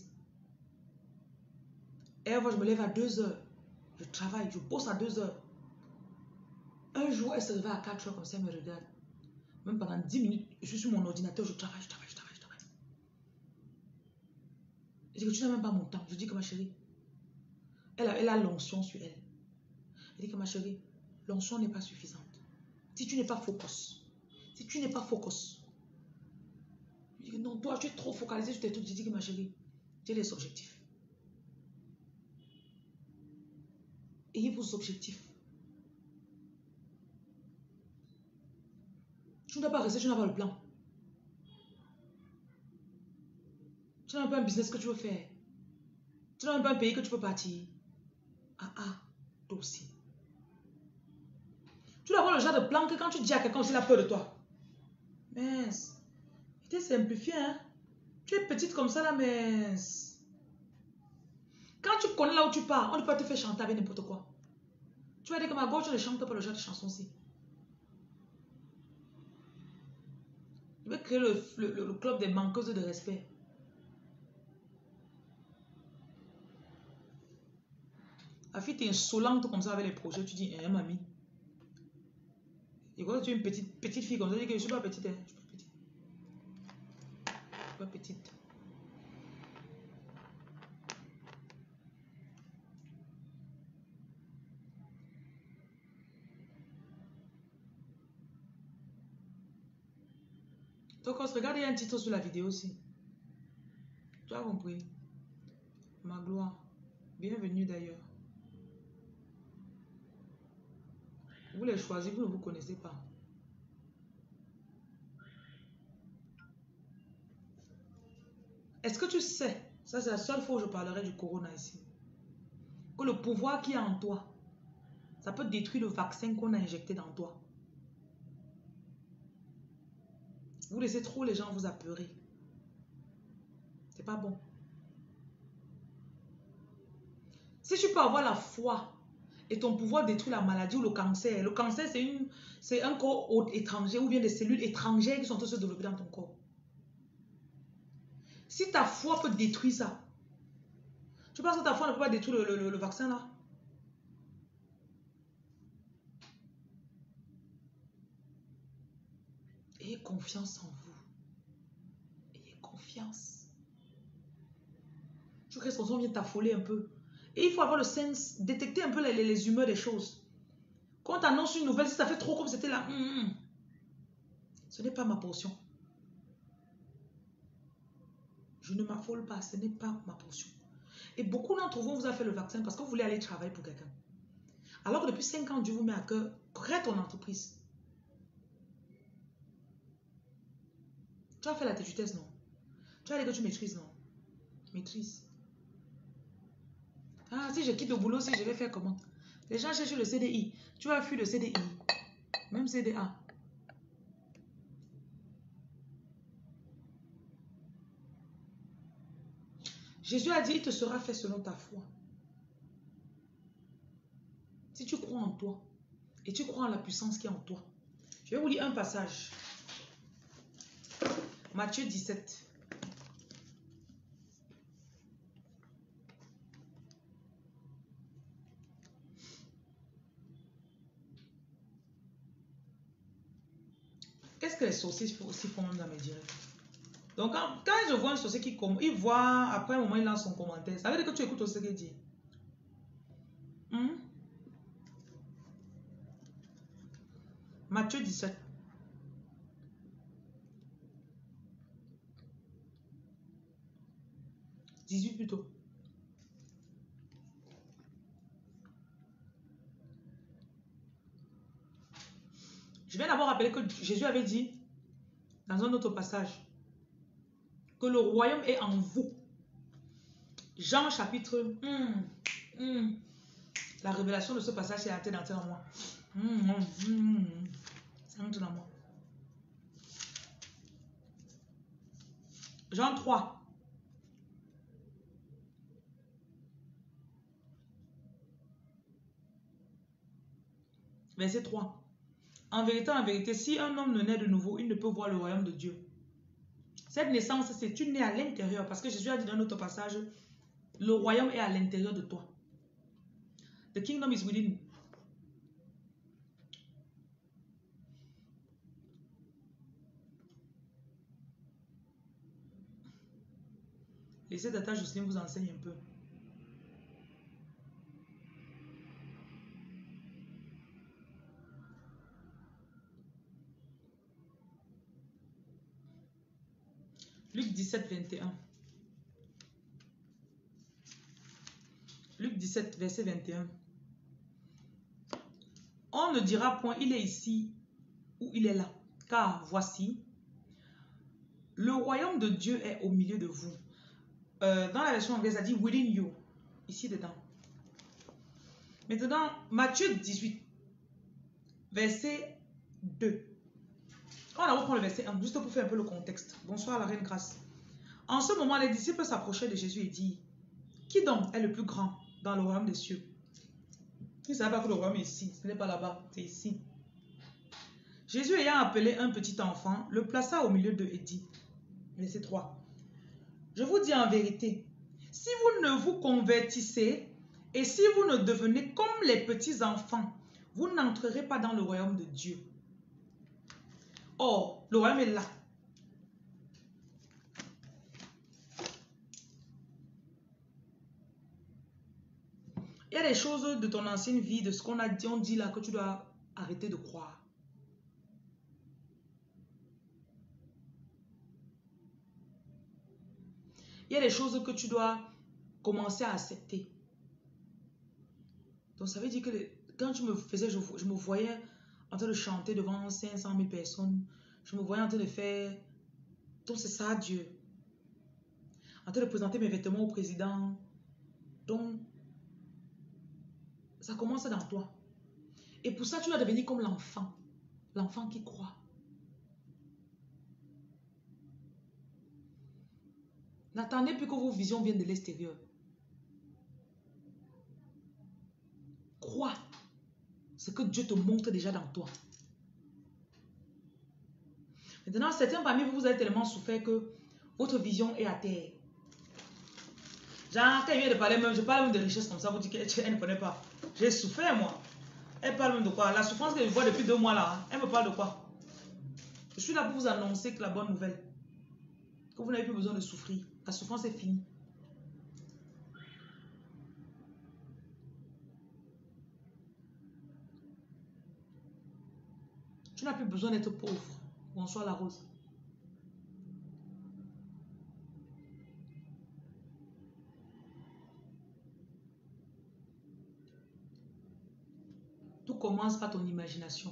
Et elle voit, je me lève à deux heures. Je travaille, je pose à deux heures. Un jour, elle se lève à quatre heures comme ça, elle me regarde. Même pendant dix minutes, je suis sur mon ordinateur, je travaille, je travaille, je travaille, je travaille. Je dis que tu n'as même pas mon temps. Je dis que ma chérie, elle a, elle a l'onction sur elle. Elle dit que ma chérie, l'onction n'est pas suffisante. Si tu n'es pas focus, si tu n'es pas focus, je dis dit non, toi, tu es trop focalisé sur tes trucs. J'ai dit que ma chérie, j'ai des objectifs. Ayez vos objectifs. Tu n'as pas resté, tu n'as pas le plan. Tu n'as pas un business que tu veux faire. Tu n'as pas un pays que tu peux partir. Ah ah, toi aussi. Tu dois avoir le genre de plan que quand tu dis à quelqu'un, il a peur de toi. Mince. C'était simplifié, hein. Tu es petite comme ça là, mince. Quand tu connais là où tu pars, on ne peut pas te faire chanter avec n'importe quoi. Tu vas dire que ma gauche ne chante pas le genre de chanson-ci. Je vais créer le, le, le club des manqueuses de respect. La fille, tu es insolente comme ça avec les projets. Tu dis, hein, mamie. Et quand tu es une petite, petite fille comme ça, tu dis que je ne suis pas petite. Hein. Je ne suis pas petite. Je suis pas petite. Donc, regarde, il y a un titre sur la vidéo aussi. Tu as compris? Ma gloire. Bienvenue d'ailleurs. Vous les choisissez, vous ne vous connaissez pas. Est-ce que tu sais, ça c'est la seule fois où je parlerai du corona ici, que le pouvoir qui est en toi, ça peut détruire le vaccin qu'on a injecté dans toi. Vous laissez trop les gens vous apeurer. C'est pas bon. Si tu peux avoir la foi et ton pouvoir détruit la maladie ou le cancer, le cancer c'est une, c'est un corps étranger ou bien des cellules étrangères qui sont en train de se développer dans ton corps. Si ta foi peut détruire ça, tu penses que ta foi ne peut pas détruire le, le, le vaccin là? Ayez confiance en vous. Ayez confiance. Je crois que son son vient t'affoler un peu. Et il faut avoir le sens, détecter un peu les, les, les humeurs des choses. Quand on t'annonce une nouvelle, si ça fait trop comme c'était là, mm, mm, ce n'est pas ma portion. Je ne m'affole pas, ce n'est pas ma portion. Et beaucoup d'entre vous, vous avez fait le vaccin parce que vous voulez aller travailler pour quelqu'un. Alors que depuis cinq ans, Dieu vous met à cœur, crée ton entreprise. Tu as fait la vitesse, non? Tu as dit que tu maîtrises, non? Maîtrise. Ah, si je quitte le boulot, si je vais faire comment? Les gens cherchent le C D I. Tu as fui le C D I. Même C D A. Jésus a dit, il te sera fait selon ta foi. Si tu crois en toi et tu crois en la puissance qui est en toi. Je vais vous lire un passage. Matthieu dix-sept. Qu'est-ce que les sorciers aussi font dans mes directs? Donc, quand, quand je vois un sorcier qui commente, il voit, après un moment, il lance son commentaire. Ça veut dire que tu écoutes aussi ce qu'il dit. Hmm? Matthieu dix-sept. dix-huit plutôt. Je viens d'abord rappeler que Jésus avait dit, dans un autre passage, que le royaume est en vous. Jean chapitre... Hmm, hmm, la révélation de ce passage est entrée dans moi. Hmm, hmm, hmm, c'est entré dans moi. Jean trois. Verset trois. En vérité, en vérité, si un homme ne naît de nouveau, il ne peut voir le royaume de Dieu. Cette naissance, c'est une née à l'intérieur. Parce que Jésus a dit dans un autre passage, le royaume est à l'intérieur de toi. The kingdom is within. Laissez Tata Jocelyne vous enseigne un peu. Luc dix-sept, vingt et un. Luc dix-sept, verset vingt et un. On ne dira point, il est ici ou il est là. Car voici, le royaume de Dieu est au milieu de vous. Euh, dans la version anglaise, ça dit within you. Ici dedans. Maintenant, Matthieu dix-huit, verset deux. On va reprendre le verset un, juste pour faire un peu le contexte. Bonsoir la reine Grâce. En ce moment, les disciples s'approchaient de Jésus et dirent, qui donc est le plus grand dans le royaume des cieux? Ils ne savaient pas que le royaume est ici, ce n'est pas là-bas, c'est ici. Jésus ayant appelé un petit enfant, le plaça au milieu d'eux et dit, verset trois, je vous dis en vérité, si vous ne vous convertissez et si vous ne devenez comme les petits enfants, vous n'entrerez pas dans le royaume de Dieu. Or, le royaume est là. Il y a des choses de ton ancienne vie, de ce qu'on a dit, on dit là, que tu dois arrêter de croire. Il y a des choses que tu dois commencer à accepter. Donc ça veut dire que les, quand tu me faisais, je, je me voyais en train de chanter devant cinq cent mille personnes. Je me voyais en train de faire... Donc c'est ça Dieu. En train de présenter mes vêtements au président. Donc, ça commence dans toi. Et pour ça, tu dois devenir comme l'enfant. L'enfant qui croit. N'attendez plus que vos visions viennent de l'extérieur. Crois ce que Dieu te montre déjà dans toi. Maintenant, certains parmi vous, vous avez tellement souffert que votre vision est à terre. Genre, quand il vient de parler même, je parle même de richesse comme ça, vous dites qu'elle ne connaît pas. J'ai souffert, moi. Elle parle même de quoi? La souffrance que je vois depuis deux mois là, hein, elle me parle de quoi? Je suis là pour vous annoncer que la bonne nouvelle, que vous n'avez plus besoin de souffrir. La souffrance est finie. Tu n'as plus besoin d'être pauvre. Bonsoir la rose. Tout commence par ton imagination.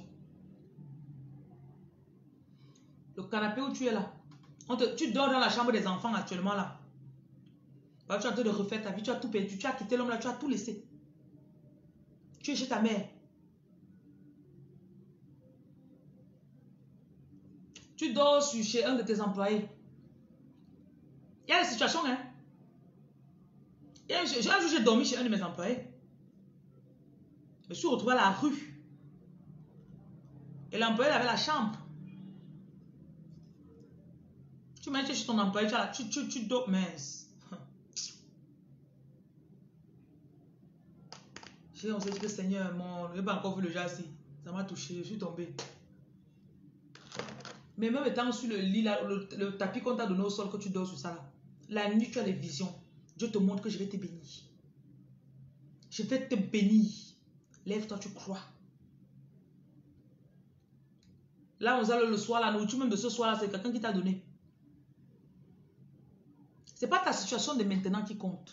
Le canapé où tu es là. On te, tu dors dans la chambre des enfants actuellement là. Bah, tu es en train de refaire ta vie. Tu as tout perdu. Tu as quitté l'homme là. Tu as tout laissé. Tu es chez ta mère. Tu dors chez un de tes employés. Il y a des situations, hein. Et un jour, j'ai dormi chez un de mes employés. Je me suis retrouvée à la rue. Et l'employé avait la chambre. Tu mets chez ton employé, tu, as la, tu, tu, tu dors, mince. J'ai on s'est dit que Seigneur, mon, je n'ai pas encore vu le jazz ici. Ça m'a touché, je suis tombée. Mais même étant sur le lit, là, le, le tapis qu'on t'a donné au sol, que tu dors sur ça là. La nuit, tu as les visions. Dieu te montre que je vais te bénir. Je vais te bénir. Lève-toi, tu crois. Là, on a le soir, la nourriture même de ce soir là, c'est quelqu'un qui t'a donné. Ce n'est pas ta situation de maintenant qui compte.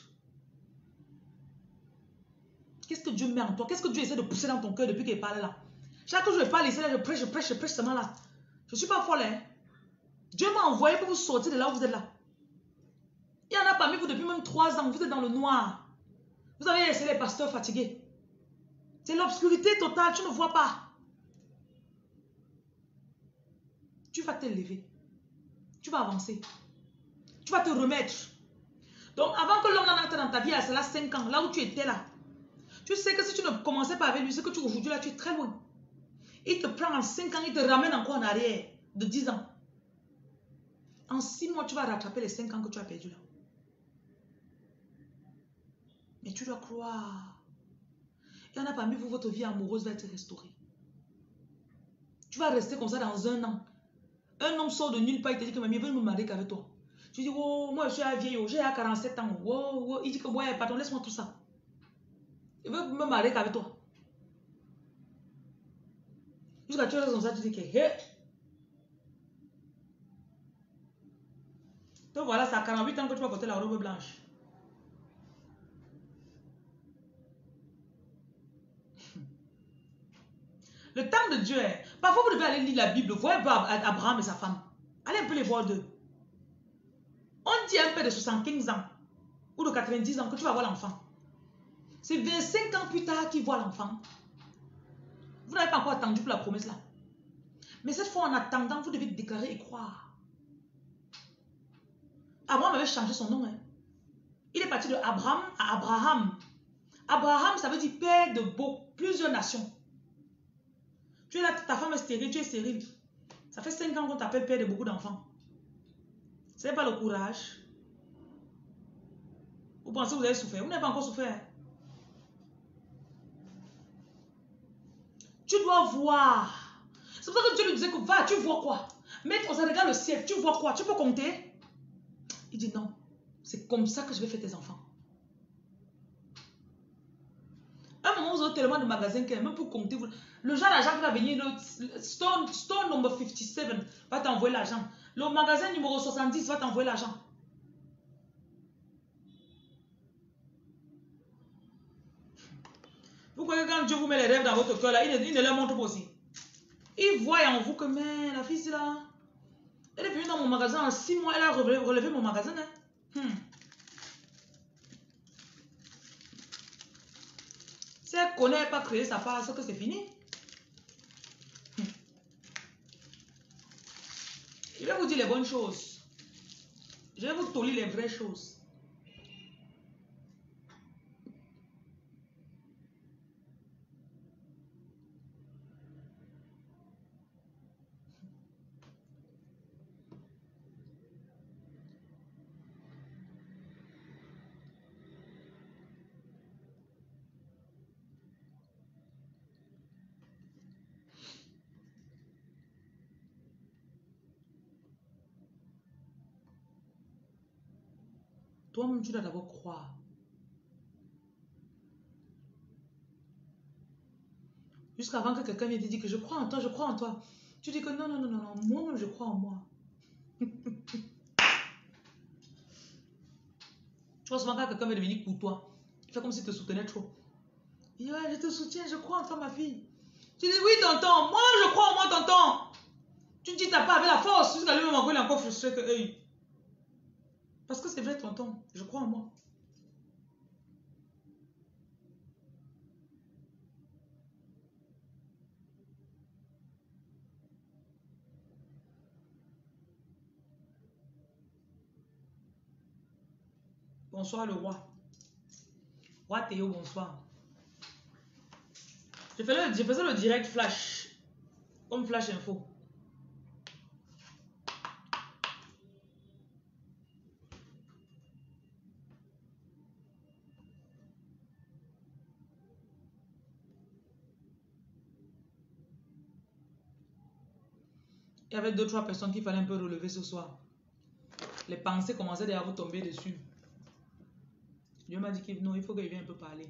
Qu'est-ce que Dieu met en toi? Qu'est-ce que Dieu essaie de pousser dans ton cœur depuis qu'il parle là? Chaque jour, je parle ici, là, je prêche, je prêche, je prêche seulement là. Je ne suis pas folle, hein? Dieu m'a envoyé pour vous sortir de là où vous êtes là. Il y en a parmi vous depuis même trois ans, vous êtes dans le noir. Vous avez laissé les pasteurs fatigués. C'est l'obscurité totale, tu ne vois pas. Tu vas te lever. Tu vas avancer. Tu vas te remettre. Donc, avant que l'homme n'entre dans ta vie, c'est là cinq ans, là où tu étais là. Tu sais que si tu ne commençais pas avec lui, c'est que tu aujourd'hui là, tu es très loin. Il te prend en cinq ans, il te ramène encore en arrière de dix ans. En six mois, tu vas rattraper les cinq ans que tu as perdu là. Mais tu dois croire. Il y en a parmi vous, votre vie amoureuse va être restaurée. Tu vas rester comme ça dans un an. Un homme sort de nulle part, il te dit que mamie, viens me marier qu'avec toi. Tu dis, oh, moi je suis un vieil, j'ai quarante-sept ans. Oh, oh. Il dit que, ouais, pardon, laisse-moi tout ça. Il veut me marier qu'avec toi. Jusqu'à tu es comme ça, tu dis que, hé. Donc voilà, ça a quarante-huit ans que tu vas porter la robe blanche. Le temps de Dieu, hein. Parfois vous devez aller lire la Bible. Voyez un peu Abraham et sa femme. Allez un peu les voir d'eux. On dit à un père de soixante-quinze ans ou de quatre-vingt-dix ans que tu vas voir l'enfant. C'est vingt-cinq ans plus tard qu'il voit l'enfant. Vous n'avez pas encore attendu pour la promesse là. Mais cette fois, en attendant, vous devez déclarer et croire. Abraham avait changé son nom. Hein. Il est parti de Abraham à Abraham. Abraham, ça veut dire père de beau, plusieurs nations. Tu es là, ta femme est stérile, tu es stérile. Ça fait cinq ans qu'on t'appelle père de beaucoup d'enfants. Ce n'est pas le courage. Vous pensez que vous avez souffert? Vous n'avez pas encore souffert. Tu dois voir. C'est pour ça que Dieu lui disait que va, tu vois quoi? Mais on se regarde le ciel, tu vois quoi? Tu peux compter? Il dit non. C'est comme ça que je vais faire tes enfants. À un moment, vous avez tellement de magasins que même pour compter, vous... le genre d'argent qui va venir, le store, store number cinquante-sept va t'envoyer l'argent. Le magasin numéro soixante-dix va t'envoyer l'argent. Vous croyez que quand Dieu vous met les rêves dans votre cœur, là, il ne, il ne les montre pas aussi. Il voit en vous que, mais la fille, c'est là. Elle est venue dans mon magasin en six mois, elle a relevé, relevé mon magasin. Hein. Hmm. Si elle ne connaît pas créer sa part, c'est que c'est fini. Hmm. Je vais vous dire les bonnes choses. Je vais vous toller les vraies choses. Toi-même, tu dois d'abord croire. Jusqu'avant que quelqu'un vienne te dire que je crois en toi, je crois en toi. Tu dis que non, non, non, non, non, moi-même, je crois en moi. Tu vois souvent quand quelqu'un veut devenir courtois, il fait comme s'il te soutenait trop. Il dit, ouais, je te soutiens, je crois en toi, ma fille. Tu dis, oui, tonton, moi, je crois en moi, tonton. Tu dis, t'as pas avec la force. Jusqu'à lui-même, il est encore frustré que, hey. Parce que c'est vrai, tonton, je crois en moi. Bonsoir, le roi. Roi Théo, bonsoir. Je faisais, le, je faisais le direct flash. Comme flash info. Il y avait deux, trois personnes qu'il fallait un peu relever ce soir. Les pensées commençaient déjà à vous tomber dessus. Dieu m'a dit qu'il non, il faut qu'il vienne un peu parler.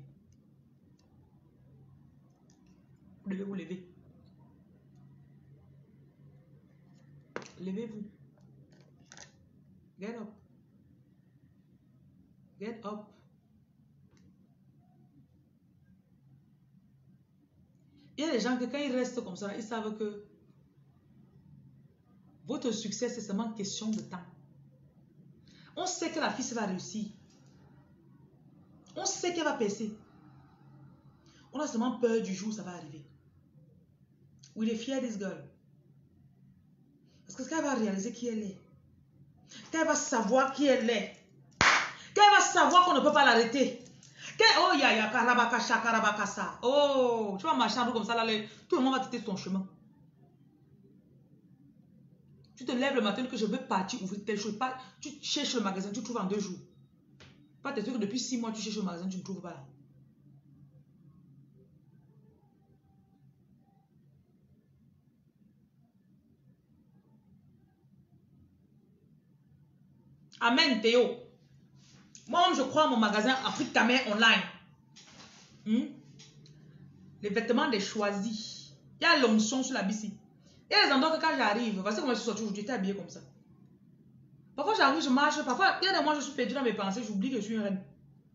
Vous devez vous lever. Levez-vous. Get up. Get up. Il y a des gens que quand ils restent comme ça, ils savent que votre succès, c'est seulement question de temps. On sait que la fille va réussir. On sait qu'elle va percer. On a seulement peur du jour où ça va arriver. We are fier this girl. Parce que qu'elle va réaliser qui elle est. Qu'elle va savoir qui elle est. Qu'elle va savoir qu'on ne peut pas l'arrêter. Oh, ya ya, karabakasha, karabakasa. Oh, tu vas marcher un peu comme ça, là, les, tout le monde va quitter ton chemin. Tu te lèves le matin que je veux partir ouvrir telle chose. Pas, tu cherches le magasin, tu trouves en deux jours. Pas te dire que depuis six mois, tu cherches le magasin, tu ne trouves pas là. Amen, Théo. Moi, je crois à mon magasin Afrique Camer online. Hmm? Les vêtements des choisis. Il y a l'onction sur la bici. Il y a les endroits que quand j'arrive, voici comment je suis sortie aujourd'hui, j'étais habillée comme ça. Parfois j'arrive, je marche, parfois il y a des mois je suis perdue dans mes pensées, j'oublie que je suis une reine.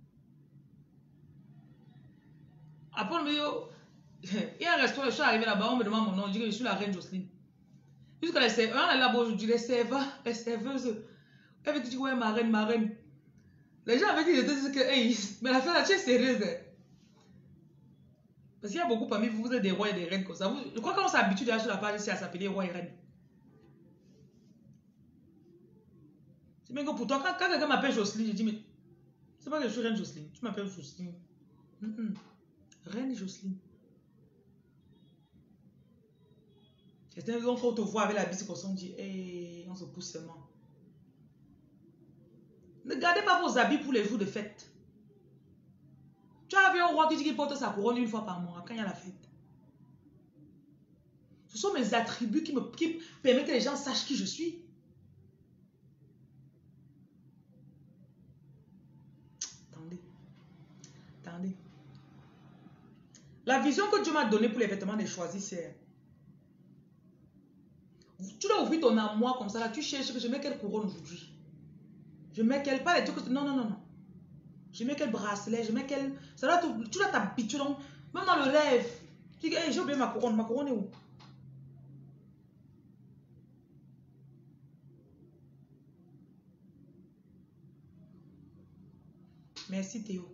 Après on me dit, oh, il y a un restaurant, je suis arrivée là-bas, on me demande mon nom, je dis que je suis la reine Jocelyne. Jusqu'à les serveurs, on est là-bas aujourd'hui, les serveurs, les serveuses, elles veulent dire, ouais, ma reine, ma reine. Les gens avaient dit, ils disent que, hey, mais la fille là, tu es sérieuse. Hein. Parce qu'il y a beaucoup parmi vous, vous êtes des rois et des reines comme ça. Vous, je crois qu'on s'habitue déjà sur la page ici à s'appeler roi et reine. C'est bien que pour toi, quand, quand quelqu'un m'appelle Jocelyne, je dis, mais c'est pas que je suis reine Jocelyne, tu m'appelles Jocelyne. Mm -mm. Reine Jocelyne. Certains gens, quand on te voit avec la bise comme ça, on dit, hey, on se pousse seulement. Ne gardez pas vos habits pour les jours de fête. Tu as vu un roi qui dit qu'il porte sa couronne une fois par mois, quand il y a la fête. Ce sont mes attributs qui, me, qui permettent que les gens sachent qui je suis. Attendez. Attendez. La vision que Dieu m'a donnée pour les vêtements des choisis, c'est... Tu dois ouvrir ton armoire comme ça, là, tu cherches que je mets quelle couronne aujourd'hui. Je mets quelle... Pas les trucs que... Non, non, non, non. Je mets quel bracelet, je mets quel... Ça doit te... Tu dois t'habituer, donc... Même dans le rêve. Tu dis, hey, j'ai oublié ma couronne. Ma couronne est où? Merci Théo.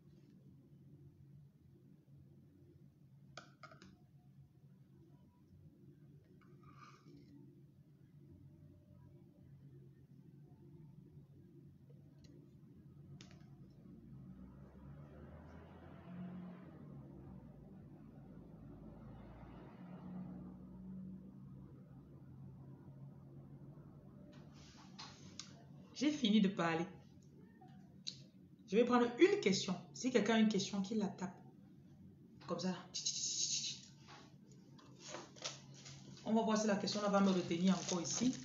J'ai fini de parler. Je vais prendre une question. Si quelqu'un a une question, qu'il la tape. Comme ça. On va voir si la question là va me retenir encore ici.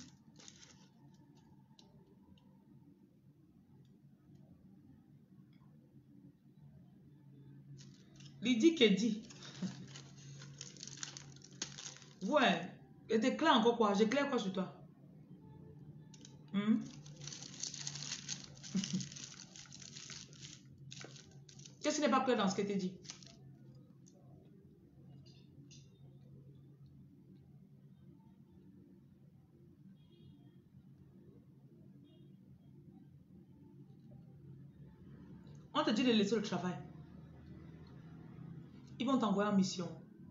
Lydie qui dit. Ouais. Et t'éclaires encore quoi? J'éclaire quoi sur toi? Hmm? Qu'est-ce qui n'est pas clair dans ce que tu dit? On te dit de laisser le travail. Ils vont t'envoyer en mission.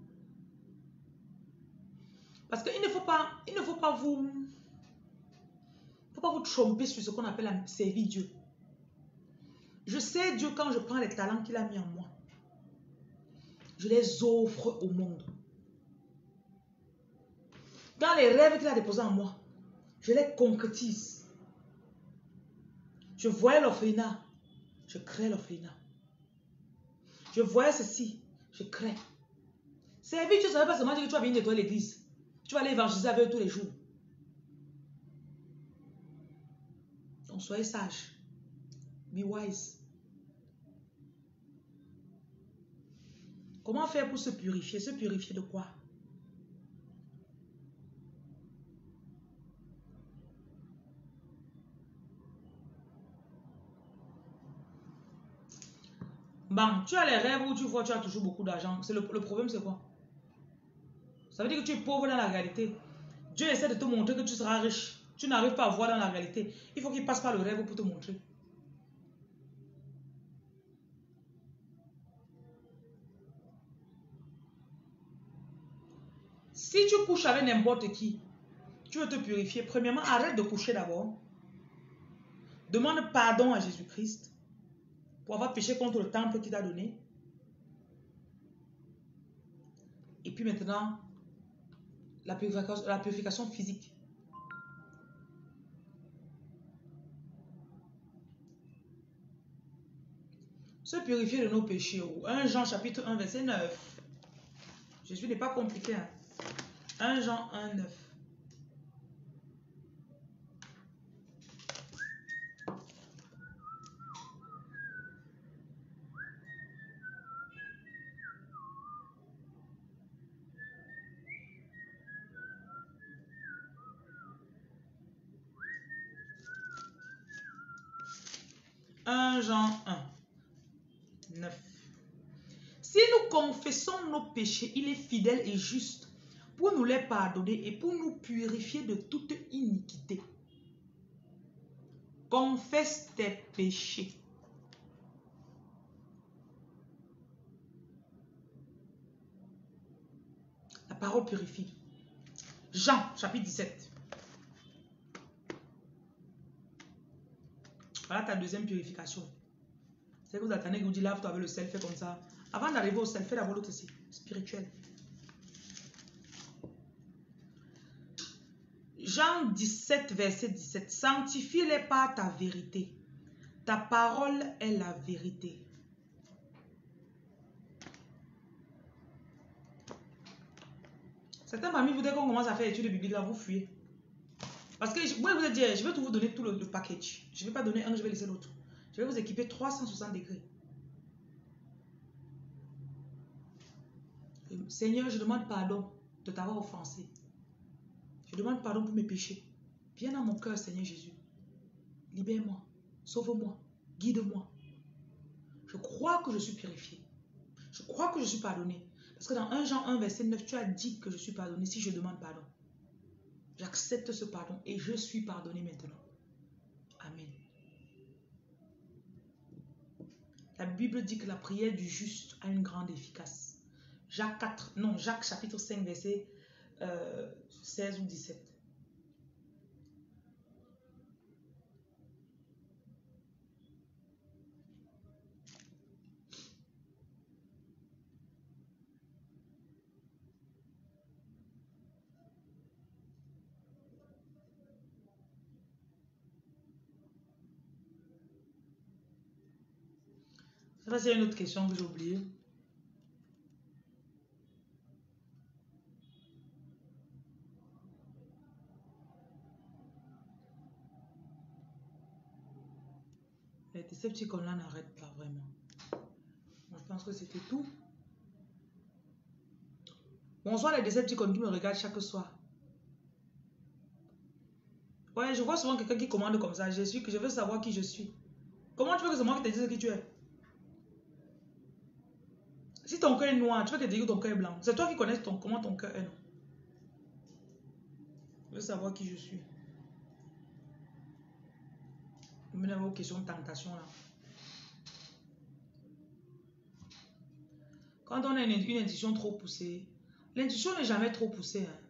Parce qu'il ne faut pas, il ne faut pas vous, faut pas vous tromper sur ce qu'on appelle servir Dieu. Je sais Dieu quand je prends les talents qu'il a mis en moi. Je les offre au monde. Dans les rêves qu'il a déposés en moi, je les concrétise. Je voyais l'orphelinat, je crée l'orphelinat. Je voyais ceci, je crée. Servir Dieu, ça ne veut pas seulement dire que tu vas venir nettoyer l'église. Tu vas aller évangéliser avec eux tous les jours. Donc soyez sages. Be wise. Comment faire pour se purifier? Se purifier de quoi? Bon, tu as les rêves où tu vois tu as toujours beaucoup d'argent. Le, le problème c'est quoi? Ça veut dire que tu es pauvre dans la réalité. Dieu essaie de te montrer que tu seras riche. Tu n'arrives pas à voir dans la réalité. Il faut qu'il passe par le rêve pour te montrer. Si tu couches avec n'importe qui, tu veux te purifier. Premièrement, arrête de coucher d'abord. Demande pardon à Jésus-Christ pour avoir péché contre le temple qu'il t'a donné. Et puis maintenant, la purification, la purification physique. Se purifier de nos péchés. un Jean chapitre un verset neuf. Jésus n'est pas compliqué. Hein? un Jean un, neuf. un Jean un, neuf. Si nous confessons nos péchés, il est fidèle et juste pour nous les pardonner et pour nous purifier de toute iniquité. Confesse tes péchés. La parole purifie. Jean, chapitre dix-sept. Voilà ta deuxième purification. C'est que vous attendez que vous dites, lave-toi avec le sel, fais comme ça. Avant d'arriver au sel, fais d'abord l'autre aussi, spirituel. Jean dix-sept, verset dix-sept. Sanctifie-les par ta vérité. Ta parole est la vérité. Certains parmi vous, dès qu'on commence à faire l'étude biblique, là, vous fuyez. Parce que moi, je vous ai dit, je vais tout vous donner tout le, le package. Je ne vais pas donner un, je vais laisser l'autre. Je vais vous équiper trois cent soixante degrés. Seigneur, je demande pardon de t'avoir offensé. Je demande pardon pour mes péchés. Viens dans mon cœur, Seigneur Jésus. Libère-moi, sauve-moi, guide-moi. Je crois que je suis purifié. Je crois que je suis pardonné. Parce que dans un Jean un, verset neuf, tu as dit que je suis pardonné si je demande pardon. J'accepte ce pardon et je suis pardonné maintenant. Amen. La Bible dit que la prière du juste a une grande efficace. Jacques quatre, non, Jacques chapitre cinq, verset euh, seize ou dix-sept. Ça va, c'est une autre question que j'ai oubliée. Les Decepticons là n'arrêtent pas vraiment. Je pense que c'était tout. Bonsoir les Decepticons qui me regardent chaque soir. Ouais, je vois souvent quelqu'un qui commande comme ça. Je suis que je veux savoir qui je suis. Comment tu veux que c'est moi qui te dise qui tu es? Si ton cœur est noir, tu veux que je te dise que ton cœur est blanc. C'est toi qui connais ton, comment ton cœur est, non? Je veux savoir qui je suis. Je me mets aux questions de tentation là. Quand on a une, une intuition trop poussée, l'intuition n'est jamais trop poussée. Hein.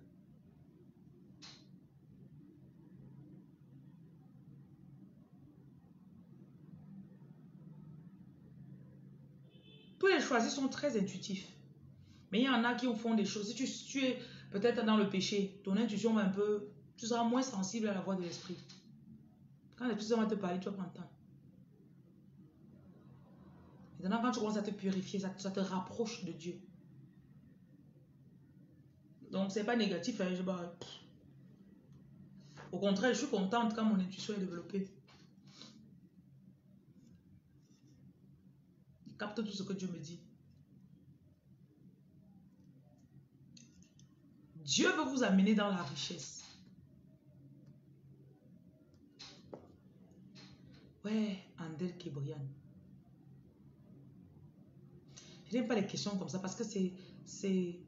Tous les choisis sont très intuitifs. Mais il y en a qui font des choses. Si tu, tu es peut-être dans le péché, ton intuition va un peu... Tu seras moins sensible à la voix de l'esprit. Quand l'esprit va te parler, tu vas prendre le temps. Maintenant, quand tu commences à te purifier, ça, ça te rapproche de Dieu. Donc, ce n'est pas négatif. Hein, je, bah, au contraire, je suis contente quand mon intuition est développée. Je capte tout ce que Dieu me dit. Dieu veut vous amener dans la richesse. Ouais, Andel Kebrian. Je n'aime pas les questions comme ça parce que c'est... c'est...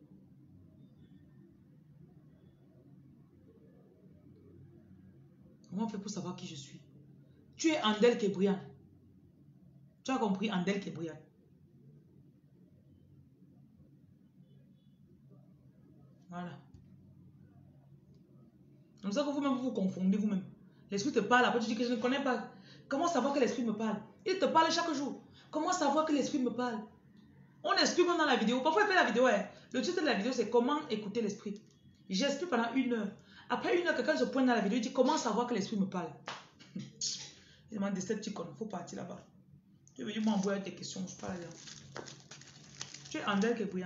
Comment on fait pour savoir qui je suis? Tu es Andel Kebrian. Tu as compris, Andel Kebrian. Voilà. Comme ça que vous-même vous vous confondez vous-même. L'esprit te parle, après tu dis que je ne connais pas. Comment savoir que l'esprit me parle? Il te parle chaque jour. Comment savoir que l'esprit me parle? On explique dans la vidéo. Parfois, il fait la vidéo. Hein. Le titre de la vidéo, c'est comment écouter l'esprit. J'explique pendant une heure. Après une heure, quelqu'un se pointe dans la vidéo et dit comment savoir que l'esprit me parle. Il demande des Decepticons. Il faut partir là-bas. Tu veux m'envoyer des questions. Je parle là. Tu es Andel Kebrian.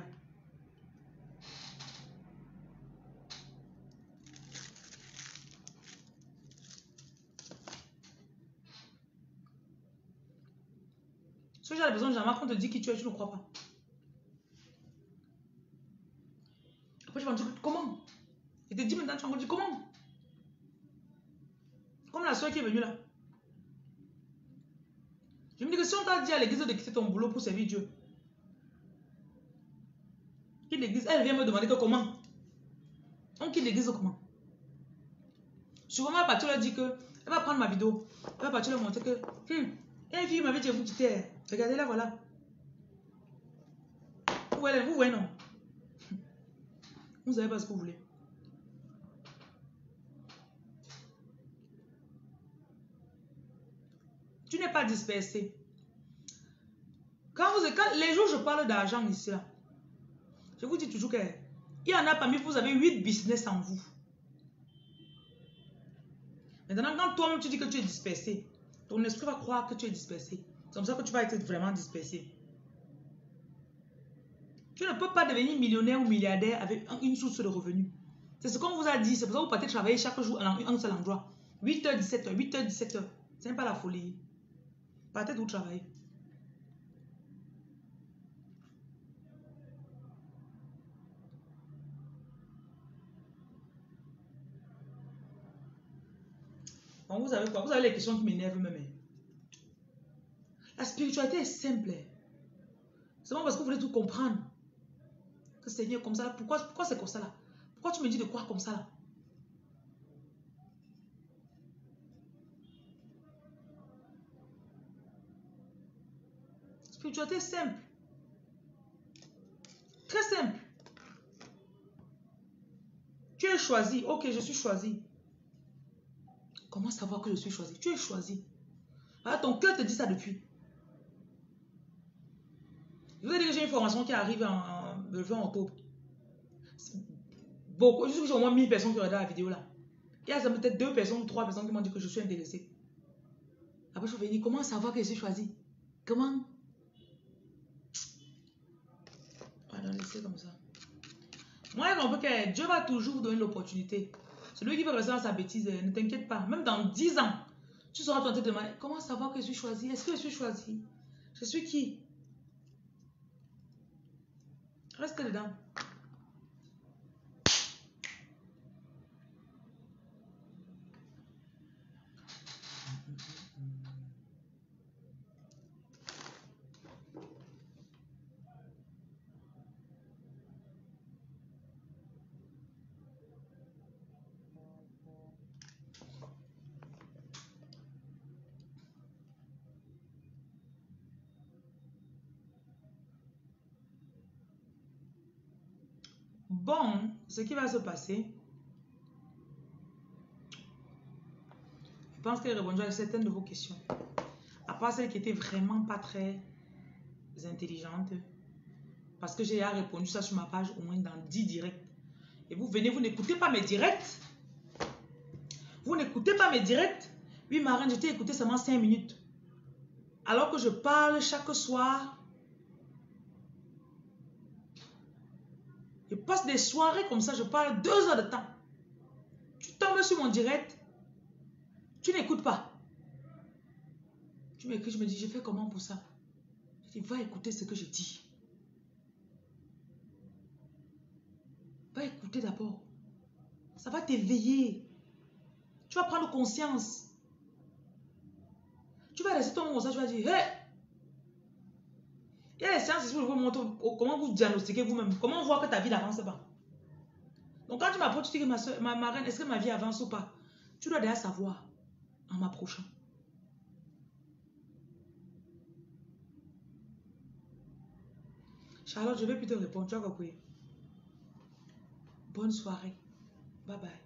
Ce genre de besoin, jamais qu'on te dit qui tu es, tu ne crois pas. Après, tu vas me dire comment? Il te dit maintenant, tu vas me dire comment? Comme la soeur qui est venue là. Je me dis que si on t'a dit à l'église de quitter ton boulot pour servir Dieu, quitte l'église, elle vient me demander que comment. On quitte l'église comment? Souvent, ma partie leur dit que elle va prendre ma vidéo. Elle va partir leur montrer que hum, une fille m'avait dit vous quitter. Regardez là, voilà. Vous voyez, vous voyez non? Vous savez pas ce que vous voulez. Tu n'es pas dispersé. Quand, vous, quand les jours où je parle d'argent ici, là, je vous dis toujours qu'il y en a parmi vous, vous avez huit business en vous. Maintenant, quand toi-même tu dis que tu es dispersé, ton esprit va croire que tu es dispersé. C'est comme ça que tu vas être vraiment dispersé. Tu ne peux pas devenir millionnaire ou milliardaire avec une source de revenus. C'est ce qu'on vous a dit. C'est pour ça que vous partez travailler chaque jour à un seul endroit. huit heures, dix-sept heures, huit heures, dix-sept heures. Ce n'est pas la folie. Partez d'où travailler. Bon, vous savez quoi? Vous avez les questions qui m'énervent même. La spiritualité est simple. C'est bon parce que vous voulez tout comprendre. Que Seigneur, comme ça, pourquoi, pourquoi c'est comme ça là? Pourquoi tu me dis de croire comme ça là? Spiritualité simple. Très simple. Tu es choisi. Ok, je suis choisi. Comment savoir que je suis choisi? Tu es choisi. Alors, ton cœur te dit ça depuis. Je vous ai dit que j'ai une formation qui arrive en, en, le vingt octobre. Beaucoup, je suis au moins mille personnes qui regardent la vidéo là. Il y a peut-être deux personnes ou trois personnes qui m'ont dit que je suis intéressée. Après, je vais dire, comment savoir que je suis choisi? Comment? Voilà, laissez comme ça. Moi, je comprends que Dieu va toujours vous donner l'opportunité. Celui qui veut rester dans sa bêtise, ne t'inquiète pas. Même dans dix ans, tu seras tenté de demander, comment savoir que je suis choisi? Est-ce que je suis choisi? Je suis qui? Reste dedans. Bon, ce qui va se passer, je pense qu'elle répondra à certaines de vos questions. À part celle qui était vraiment pas très intelligente, parce que j'ai répondu ça sur ma page au moins dans dix directs. Et vous venez, vous n'écoutez pas mes directs. Vous n'écoutez pas mes directs. Oui, Marine, je t'ai écouté seulement cinq minutes. Alors que je parle chaque soir. Je passe des soirées comme ça, je parle deux heures de temps. Tu tombes sur mon direct, tu n'écoutes pas. Tu m'écris, je me dis, je fais comment pour ça? Je dis, va écouter ce que je dis. Va écouter d'abord. Ça va t'éveiller. Tu vas prendre conscience. Tu vas rester ton mot, ça, tu vas dire, hé! Il y a des séances ici où je vous montre comment vous diagnostiquez vous-même. Comment voir que ta vie n'avance pas. Donc quand tu m'approches, tu dis que ma, soeur, ma marraine, est-ce que ma vie avance ou pas? Tu dois déjà savoir en m'approchant. Charlotte, je vais plus te répondre. Tu vas compris. Bonne soirée. Bye bye.